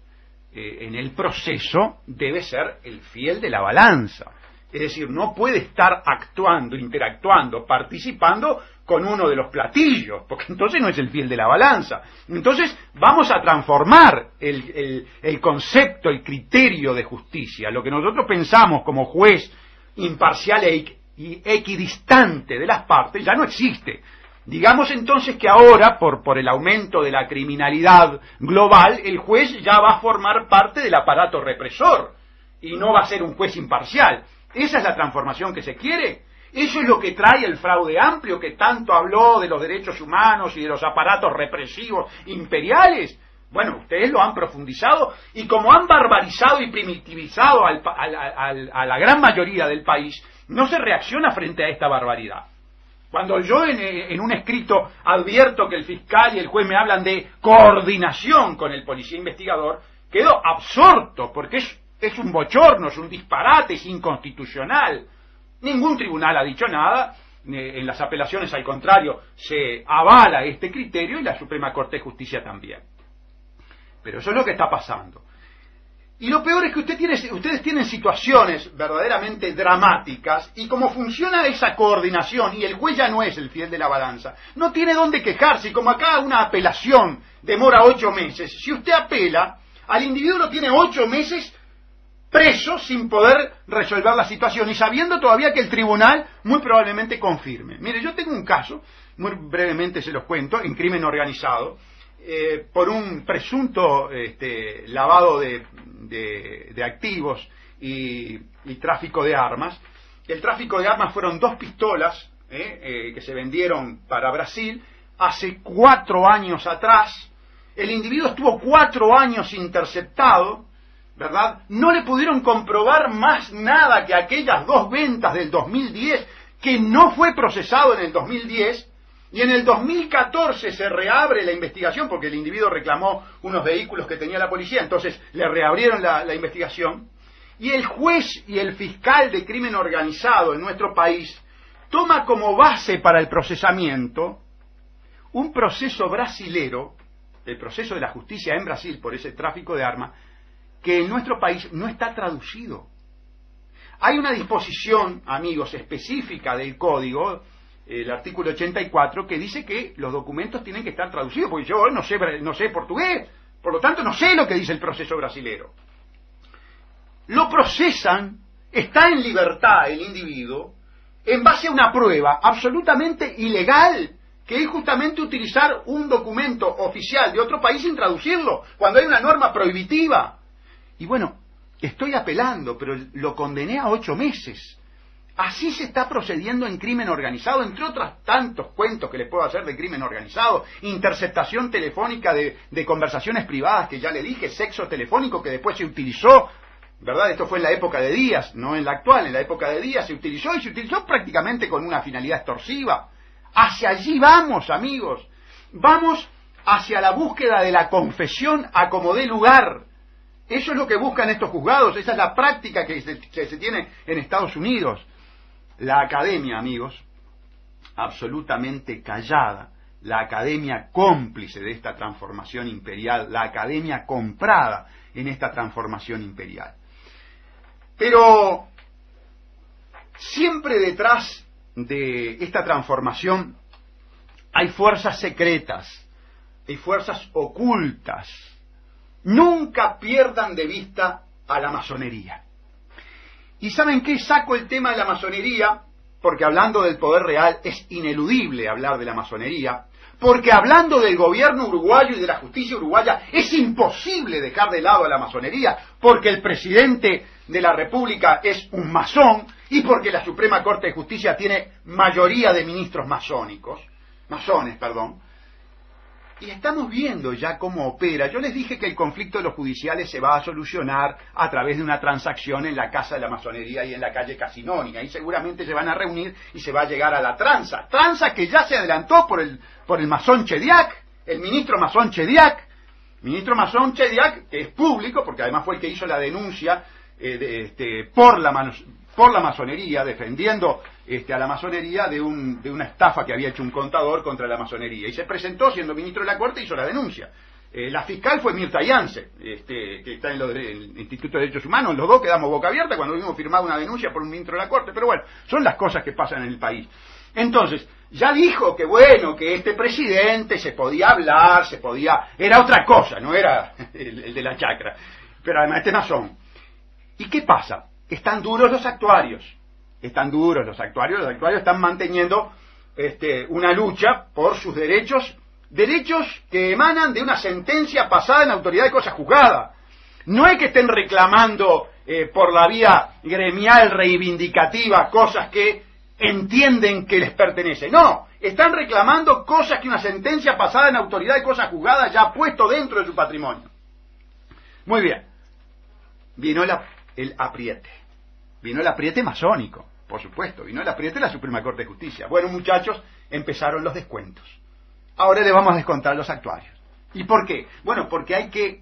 eh, en el proceso debe ser el fiel de la balanza. Es decir, no puede estar actuando, interactuando, participando con uno de los platillos, porque entonces no es el fiel de la balanza. Entonces vamos a transformar el, el, el concepto, el criterio de justicia. Lo que nosotros pensamos como juez imparcial e y equidistante de las partes ya no existe. Digamos entonces que ahora, por, por el aumento de la criminalidad global, el juez ya va a formar parte del aparato represor y no va a ser un juez imparcial. ¿Esa es la transformación que se quiere? ¿Eso es lo que trae el fraude amplio que tanto habló de los derechos humanos y de los aparatos represivos imperiales? Bueno, ustedes lo han profundizado y como han barbarizado y primitivizado al, al, al, a la gran mayoría del país, no se reacciona frente a esta barbaridad. Cuando yo en, en un escrito advierto que el fiscal y el juez me hablan de coordinación con el policía investigador, quedo absorto porque es, es un bochorno, es un disparate, es inconstitucional. Ningún tribunal ha dicho nada. En las apelaciones, al contrario, se avala este criterio y la Suprema Corte de Justicia también. Pero eso es lo que está pasando. Y lo peor es que usted tiene, ustedes tienen situaciones verdaderamente dramáticas y como funciona esa coordinación y el juez ya no es el fiel de la balanza, no tiene dónde quejarse. Y como acá una apelación demora ocho meses, si usted apela, al individuo lo tiene ocho meses preso sin poder resolver la situación y sabiendo todavía que el tribunal muy probablemente confirme. Mire, yo tengo un caso, muy brevemente se los cuento, en crimen organizado, Eh, por un presunto este, lavado de, de, de activos y, y tráfico de armas. El tráfico de armas fueron dos pistolas eh, eh, que se vendieron para Brasil hace cuatro años atrás. El individuo estuvo cuatro años interceptado, ¿verdad? No le pudieron comprobar más nada que aquellas dos ventas del dos mil diez, que no fue procesado en el dos mil diez. Y en el dos mil catorce se reabre la investigación porque el individuo reclamó unos vehículos que tenía la policía, entonces le reabrieron la, la investigación. Y el juez y el fiscal de crimen organizado en nuestro país toma como base para el procesamiento un proceso brasilero, el proceso de la justicia en Brasil por ese tráfico de armas, que en nuestro país no está traducido. Hay una disposición, amigos, específica del código, el artículo ochenta y cuatro, que dice que los documentos tienen que estar traducidos, porque yo no sé, no sé portugués, por lo tanto no sé lo que dice el proceso brasilero. Lo procesan, está en libertad el individuo, en base a una prueba absolutamente ilegal, que es justamente utilizar un documento oficial de otro país sin traducirlo, cuando hay una norma prohibitiva. Y bueno, estoy apelando, pero lo condené a ocho meses. Así se está procediendo en crimen organizado, entre otros tantos cuentos que les puedo hacer de crimen organizado, interceptación telefónica de, de conversaciones privadas, que ya le dije, sexo telefónico que después se utilizó, ¿verdad? Esto fue en la época de Díaz, no en la actual, en la época de Díaz se utilizó y se utilizó prácticamente con una finalidad extorsiva. Hacia allí vamos, amigos. Vamos hacia la búsqueda de la confesión a como dé lugar. Eso es lo que buscan estos juzgados, esa es la práctica que se, que se tiene en Estados Unidos. La academia, amigos, absolutamente callada, la academia cómplice de esta transformación imperial, la academia comprada en esta transformación imperial. Pero siempre detrás de esta transformación hay fuerzas secretas, hay fuerzas ocultas. Nunca pierdan de vista a la masonería. ¿Y saben qué? Saco el tema de la masonería, porque hablando del poder real es ineludible hablar de la masonería, porque hablando del gobierno uruguayo y de la justicia uruguaya es imposible dejar de lado a la masonería, porque el presidente de la República es un masón y porque la Suprema Corte de Justicia tiene mayoría de ministros masónicos, masones, perdón. Y estamos viendo ya cómo opera. Yo les dije que el conflicto de los judiciales se va a solucionar a través de una transacción en la Casa de la Masonería y en la calle Casinoni. Ahí seguramente se van a reunir y se va a llegar a la tranza. Tranza que ya se adelantó por el, por el masón Chediak, el ministro masón Chediak. Ministro masón Chediak, que es público, porque además fue el que hizo la denuncia eh, de, este, por la manos, por la masonería, defendiendo este, a la masonería de, un, de una estafa que había hecho un contador contra la masonería. Y se presentó, siendo ministro de la Corte, hizo la denuncia. Eh, la fiscal fue Mirta Yance, este, que está en, lo de, en el Instituto de Derechos Humanos. Los dos quedamos boca abierta cuando vimos firmado una denuncia por un ministro de la Corte. Pero bueno, son las cosas que pasan en el país. Entonces, ya dijo que bueno, que este presidente se podía hablar, se podía... Era otra cosa, no era el, el de la chacra. Pero además este masón. ¿Y qué pasa? Están duros los actuarios, están duros los actuarios, los actuarios están manteniendo este, una lucha por sus derechos, derechos que emanan de una sentencia pasada en la autoridad de cosa juzgada. No es que estén reclamando eh, por la vía gremial reivindicativa cosas que entienden que les pertenecen, no, están reclamando cosas que una sentencia pasada en autoridad de cosa juzgada ya ha puesto dentro de su patrimonio. Muy bien, vino la... el apriete. Vino el apriete masónico, por supuesto. Vino el apriete de la Suprema Corte de Justicia. Bueno, muchachos, empezaron los descuentos. Ahora les vamos a descontar los actuarios. ¿Y por qué? Bueno, porque hay que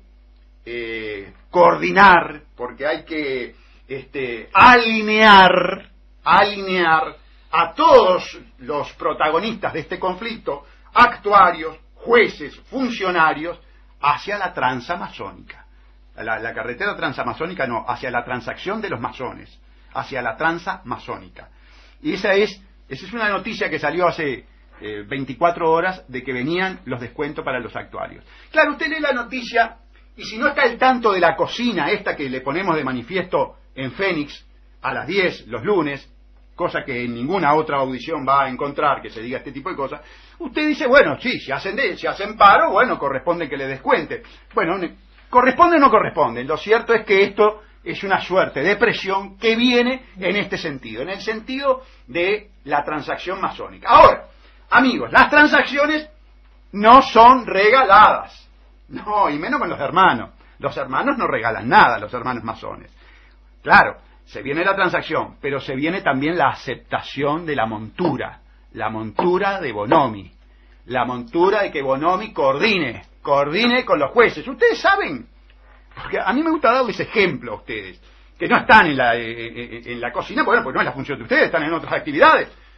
eh, coordinar, porque hay que este, alinear, alinear a todos los protagonistas de este conflicto, actuarios, jueces, funcionarios, hacia la tranza masónica. La, la carretera transamazónica no, hacia la transacción de los masones, hacia la tranza masónica. Y esa es, esa es una noticia que salió hace eh, veinticuatro horas de que venían los descuentos para los actuarios. Claro, usted lee la noticia y si no está al tanto de la cocina esta que le ponemos de manifiesto en Fénix a las diez los lunes, cosa que en ninguna otra audición va a encontrar que se diga este tipo de cosas, usted dice, bueno, sí, si hacen, de, si hacen paro, bueno, corresponde que le descuente. Bueno, ¿corresponde o no corresponde? Lo cierto es que esto es una suerte de presión que viene en este sentido, en el sentido de la transacción masónica. Ahora, amigos, las transacciones no son regaladas. No, y menos con los hermanos. Los hermanos no regalan nada, los hermanos masones. Claro, se viene la transacción, pero se viene también la aceptación de la montura, la montura de Bonomi, la montura de que Bonomi coordine, coordine con los jueces. Ustedes saben, porque a mí me gusta darles ejemplo a ustedes, que no están en la, en la cocina, bueno, pues no es la función de ustedes, están en otras actividades.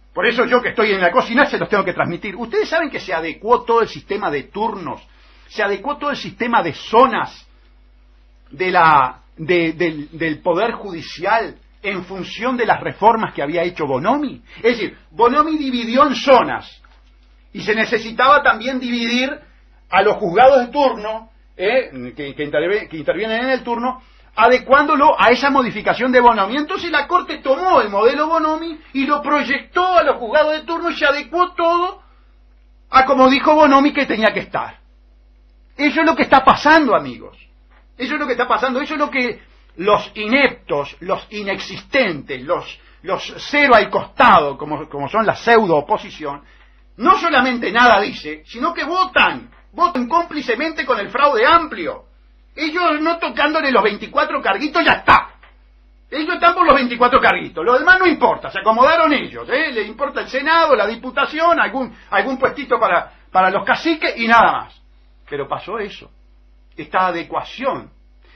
Por eso yo que estoy en la cocina se los tengo que transmitir. Ustedes saben que se adecuó todo el sistema de turnos, se adecuó todo el sistema de zonas de la, de, del, del Poder Judicial en función de las reformas que había hecho Bonomi. Es decir, Bonomi dividió en zonas y se necesitaba también dividir a los juzgados de turno, eh, que, que, intervienen, que intervienen en el turno, adecuándolo a esa modificación de Bonomi. Entonces la Corte tomó el modelo Bonomi y lo proyectó a los juzgados de turno y se adecuó todo a como dijo Bonomi que tenía que estar. Eso es lo que está pasando, amigos. Eso es lo que está pasando. Eso es lo que los ineptos, los inexistentes, los, los cero al costado, como, como son la pseudo oposición, no solamente nada dice, sino que votan, votan cómplicemente con el fraude amplio. Ellos no tocándole los veinticuatro carguitos, ya está. Ellos están por los veinticuatro carguitos. Lo demás no importa, se acomodaron ellos. ¿eh? Les importa el Senado, la Diputación, algún, algún puestito para, para los caciques y nada más. Pero pasó eso. Esta adecuación.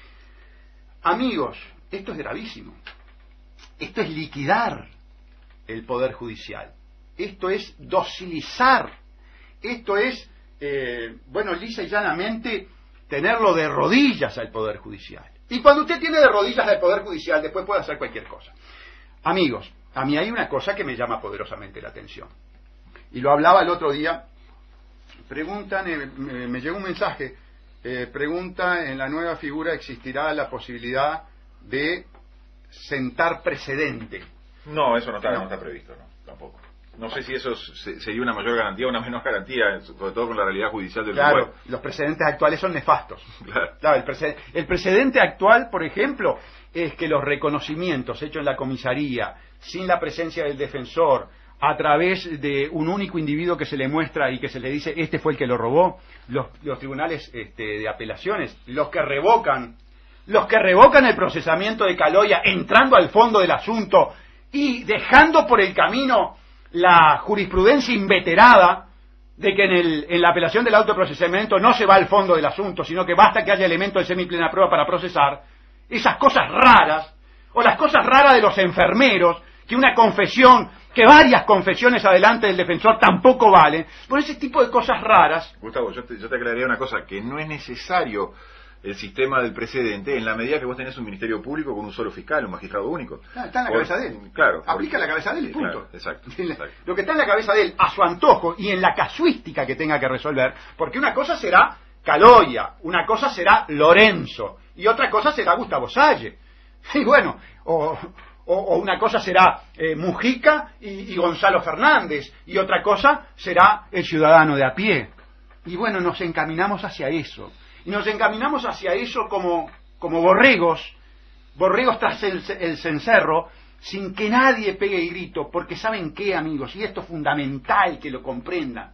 Amigos, esto es gravísimo. Esto es liquidar el Poder Judicial. Esto es docilizar. Esto es, eh, bueno, lisa y llanamente, tenerlo de rodillas al Poder Judicial. Y cuando usted tiene de rodillas al Poder Judicial, después puede hacer cualquier cosa. Amigos, a mí hay una cosa que me llama poderosamente la atención. Y lo hablaba el otro día. Preguntan, eh, me, me llegó un mensaje, eh, pregunta, ¿en la nueva figura existirá la posibilidad de sentar precedente? No, eso no está, no. no está previsto, no, tampoco. No sé si eso sería una mayor garantía o una menor garantía, sobre todo con la realidad judicial del Claro, Uruguay. los precedentes actuales son nefastos. Claro. Claro, el, precedente, el precedente actual, por ejemplo, es que los reconocimientos hechos en la comisaría, sin la presencia del defensor, a través de un único individuo que se le muestra y que se le dice este fue el que lo robó, los, los tribunales este, de apelaciones, los que revocan, los que revocan el procesamiento de Caloya, entrando al fondo del asunto y dejando por el camino la jurisprudencia inveterada de que en, el, en la apelación del autoprocesamiento no se va al fondo del asunto, sino que basta que haya elementos de semiplena prueba para procesar, esas cosas raras, o las cosas raras de los enfermeros, que una confesión, que varias confesiones adelante del defensor tampoco valen, por ese tipo de cosas raras. Gustavo, yo te, yo te aclararía una cosa, que no es necesario el sistema del precedente en la medida que vos tenés un ministerio público con un solo fiscal, un magistrado único. Ah, está en la Por, cabeza de él. Claro. Aplica porque, la cabeza de él, punto. Claro, exacto, exacto. Lo que está en la cabeza de él, a su antojo, y en la casuística que tenga que resolver, porque una cosa será Caloya, una cosa será Lorenzo, y otra cosa será Gustavo Salle. Y bueno, o... O, o una cosa será eh, Mujica y, y Gonzalo Fernández, y otra cosa será el ciudadano de a pie. Y bueno, nos encaminamos hacia eso. Y nos encaminamos hacia eso como, como borregos, borregos tras el, el cencerro, sin que nadie pegue y grito, porque ¿saben qué, amigos? Y esto es fundamental que lo comprendan.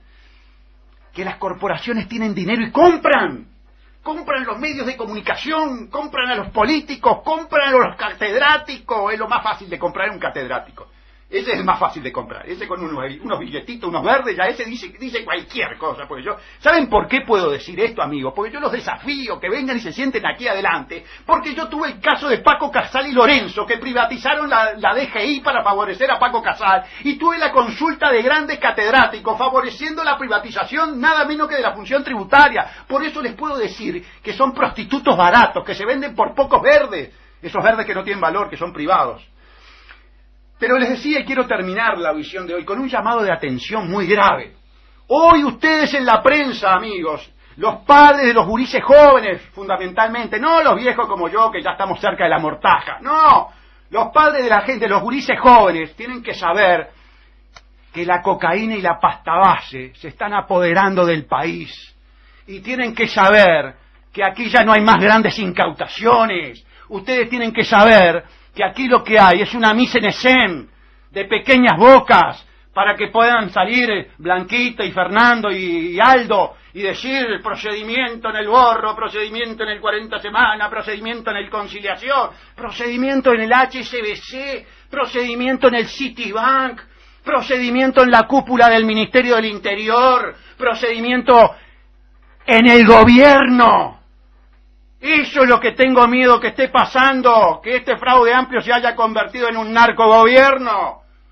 Que las corporaciones tienen dinero y compran. Compran los medios de comunicación, compran a los políticos, compran a los catedráticos. Es lo más fácil de comprar un catedrático. Ese es el más fácil de comprar. Ese con unos, unos billetitos, unos verdes, ya ese dice, dice cualquier cosa. Porque yo, ¿saben por qué puedo decir esto, amigos? Porque yo los desafío que vengan y se sienten aquí adelante. Porque yo tuve el caso de Paco Casal y Lorenzo, que privatizaron la, la D G I para favorecer a Paco Casal. Y tuve la consulta de grandes catedráticos favoreciendo la privatización nada menos que de la función tributaria. Por eso les puedo decir que son prostitutos baratos, que se venden por pocos verdes. Esos verdes que no tienen valor, que son privados. Pero les decía, y quiero terminar la visión de hoy con un llamado de atención muy grave. Hoy ustedes en la prensa, amigos, los padres de los gurises jóvenes, fundamentalmente, no los viejos como yo, que ya estamos cerca de la mortaja, no, los padres de la gente, los gurises jóvenes, tienen que saber que la cocaína y la pasta base se están apoderando del país. Y tienen que saber que aquí ya no hay más grandes incautaciones. Ustedes tienen que saber que aquí lo que hay es una mise en scène de pequeñas bocas para que puedan salir Blanquita y Fernando y, y Aldo y decir procedimiento en el borro, procedimiento en el cuarenta semanas, procedimiento en el conciliación, procedimiento en el H S B C, procedimiento en el Citibank, procedimiento en la cúpula del Ministerio del Interior, procedimiento en el gobierno. Eso es lo que tengo miedo que esté pasando, que este fraude amplio se haya convertido en un narcogobierno.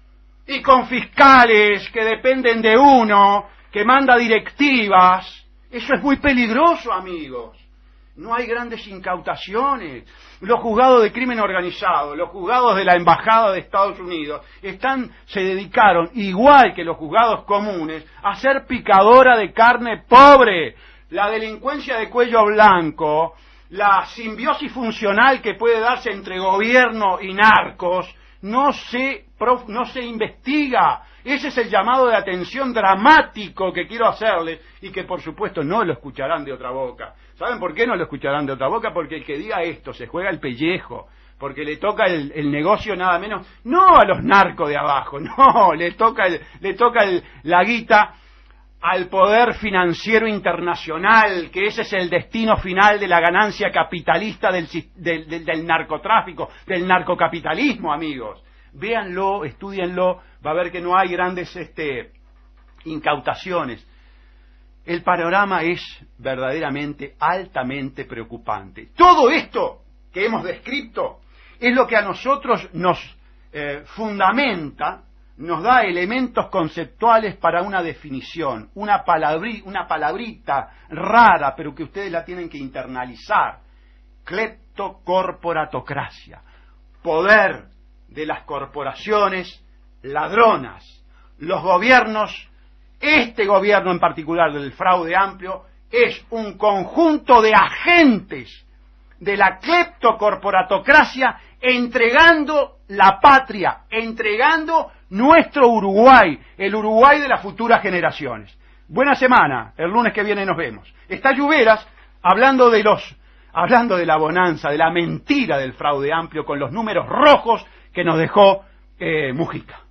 y con fiscales que dependen de uno, que manda directivas. Eso es muy peligroso, amigos. No hay grandes incautaciones. Los juzgados de crimen organizado, los juzgados de la Embajada de Estados Unidos, están, se dedicaron, igual que los juzgados comunes, a ser picadora de carne pobre. La delincuencia de cuello blanco, la simbiosis funcional que puede darse entre gobierno y narcos, no se, no se investiga. Ese es el llamado de atención dramático que quiero hacerles y que por supuesto no lo escucharán de otra boca. ¿Saben por qué no lo escucharán de otra boca? Porque el que diga esto se juega el pellejo, porque le toca el, el negocio nada menos, no a los narcos de abajo, no, le toca, el, le toca el, la guita al poder financiero internacional, que ese es el destino final de la ganancia capitalista del, del, del, del narcotráfico, del narcocapitalismo, amigos. Véanlo, estudienlo, va a ver que no hay grandes este, incautaciones. El panorama es verdaderamente altamente preocupante. Todo esto que hemos descrito es lo que a nosotros nos eh, fundamenta, nos da elementos conceptuales para una definición, una, palabri, una palabrita rara, pero que ustedes la tienen que internalizar. Cleptocorporatocracia, poder de las corporaciones ladronas. Los gobiernos, este gobierno en particular del fraude amplio, es un conjunto de agentes de la cleptocorporatocracia entregando la patria, entregando nuestro Uruguay, el Uruguay de las futuras generaciones. Buena semana, el lunes que viene nos vemos. Está Lluveras hablando de los, hablando de la bonanza, de la mentira del fraude amplio con los números rojos que nos dejó eh, Mujica.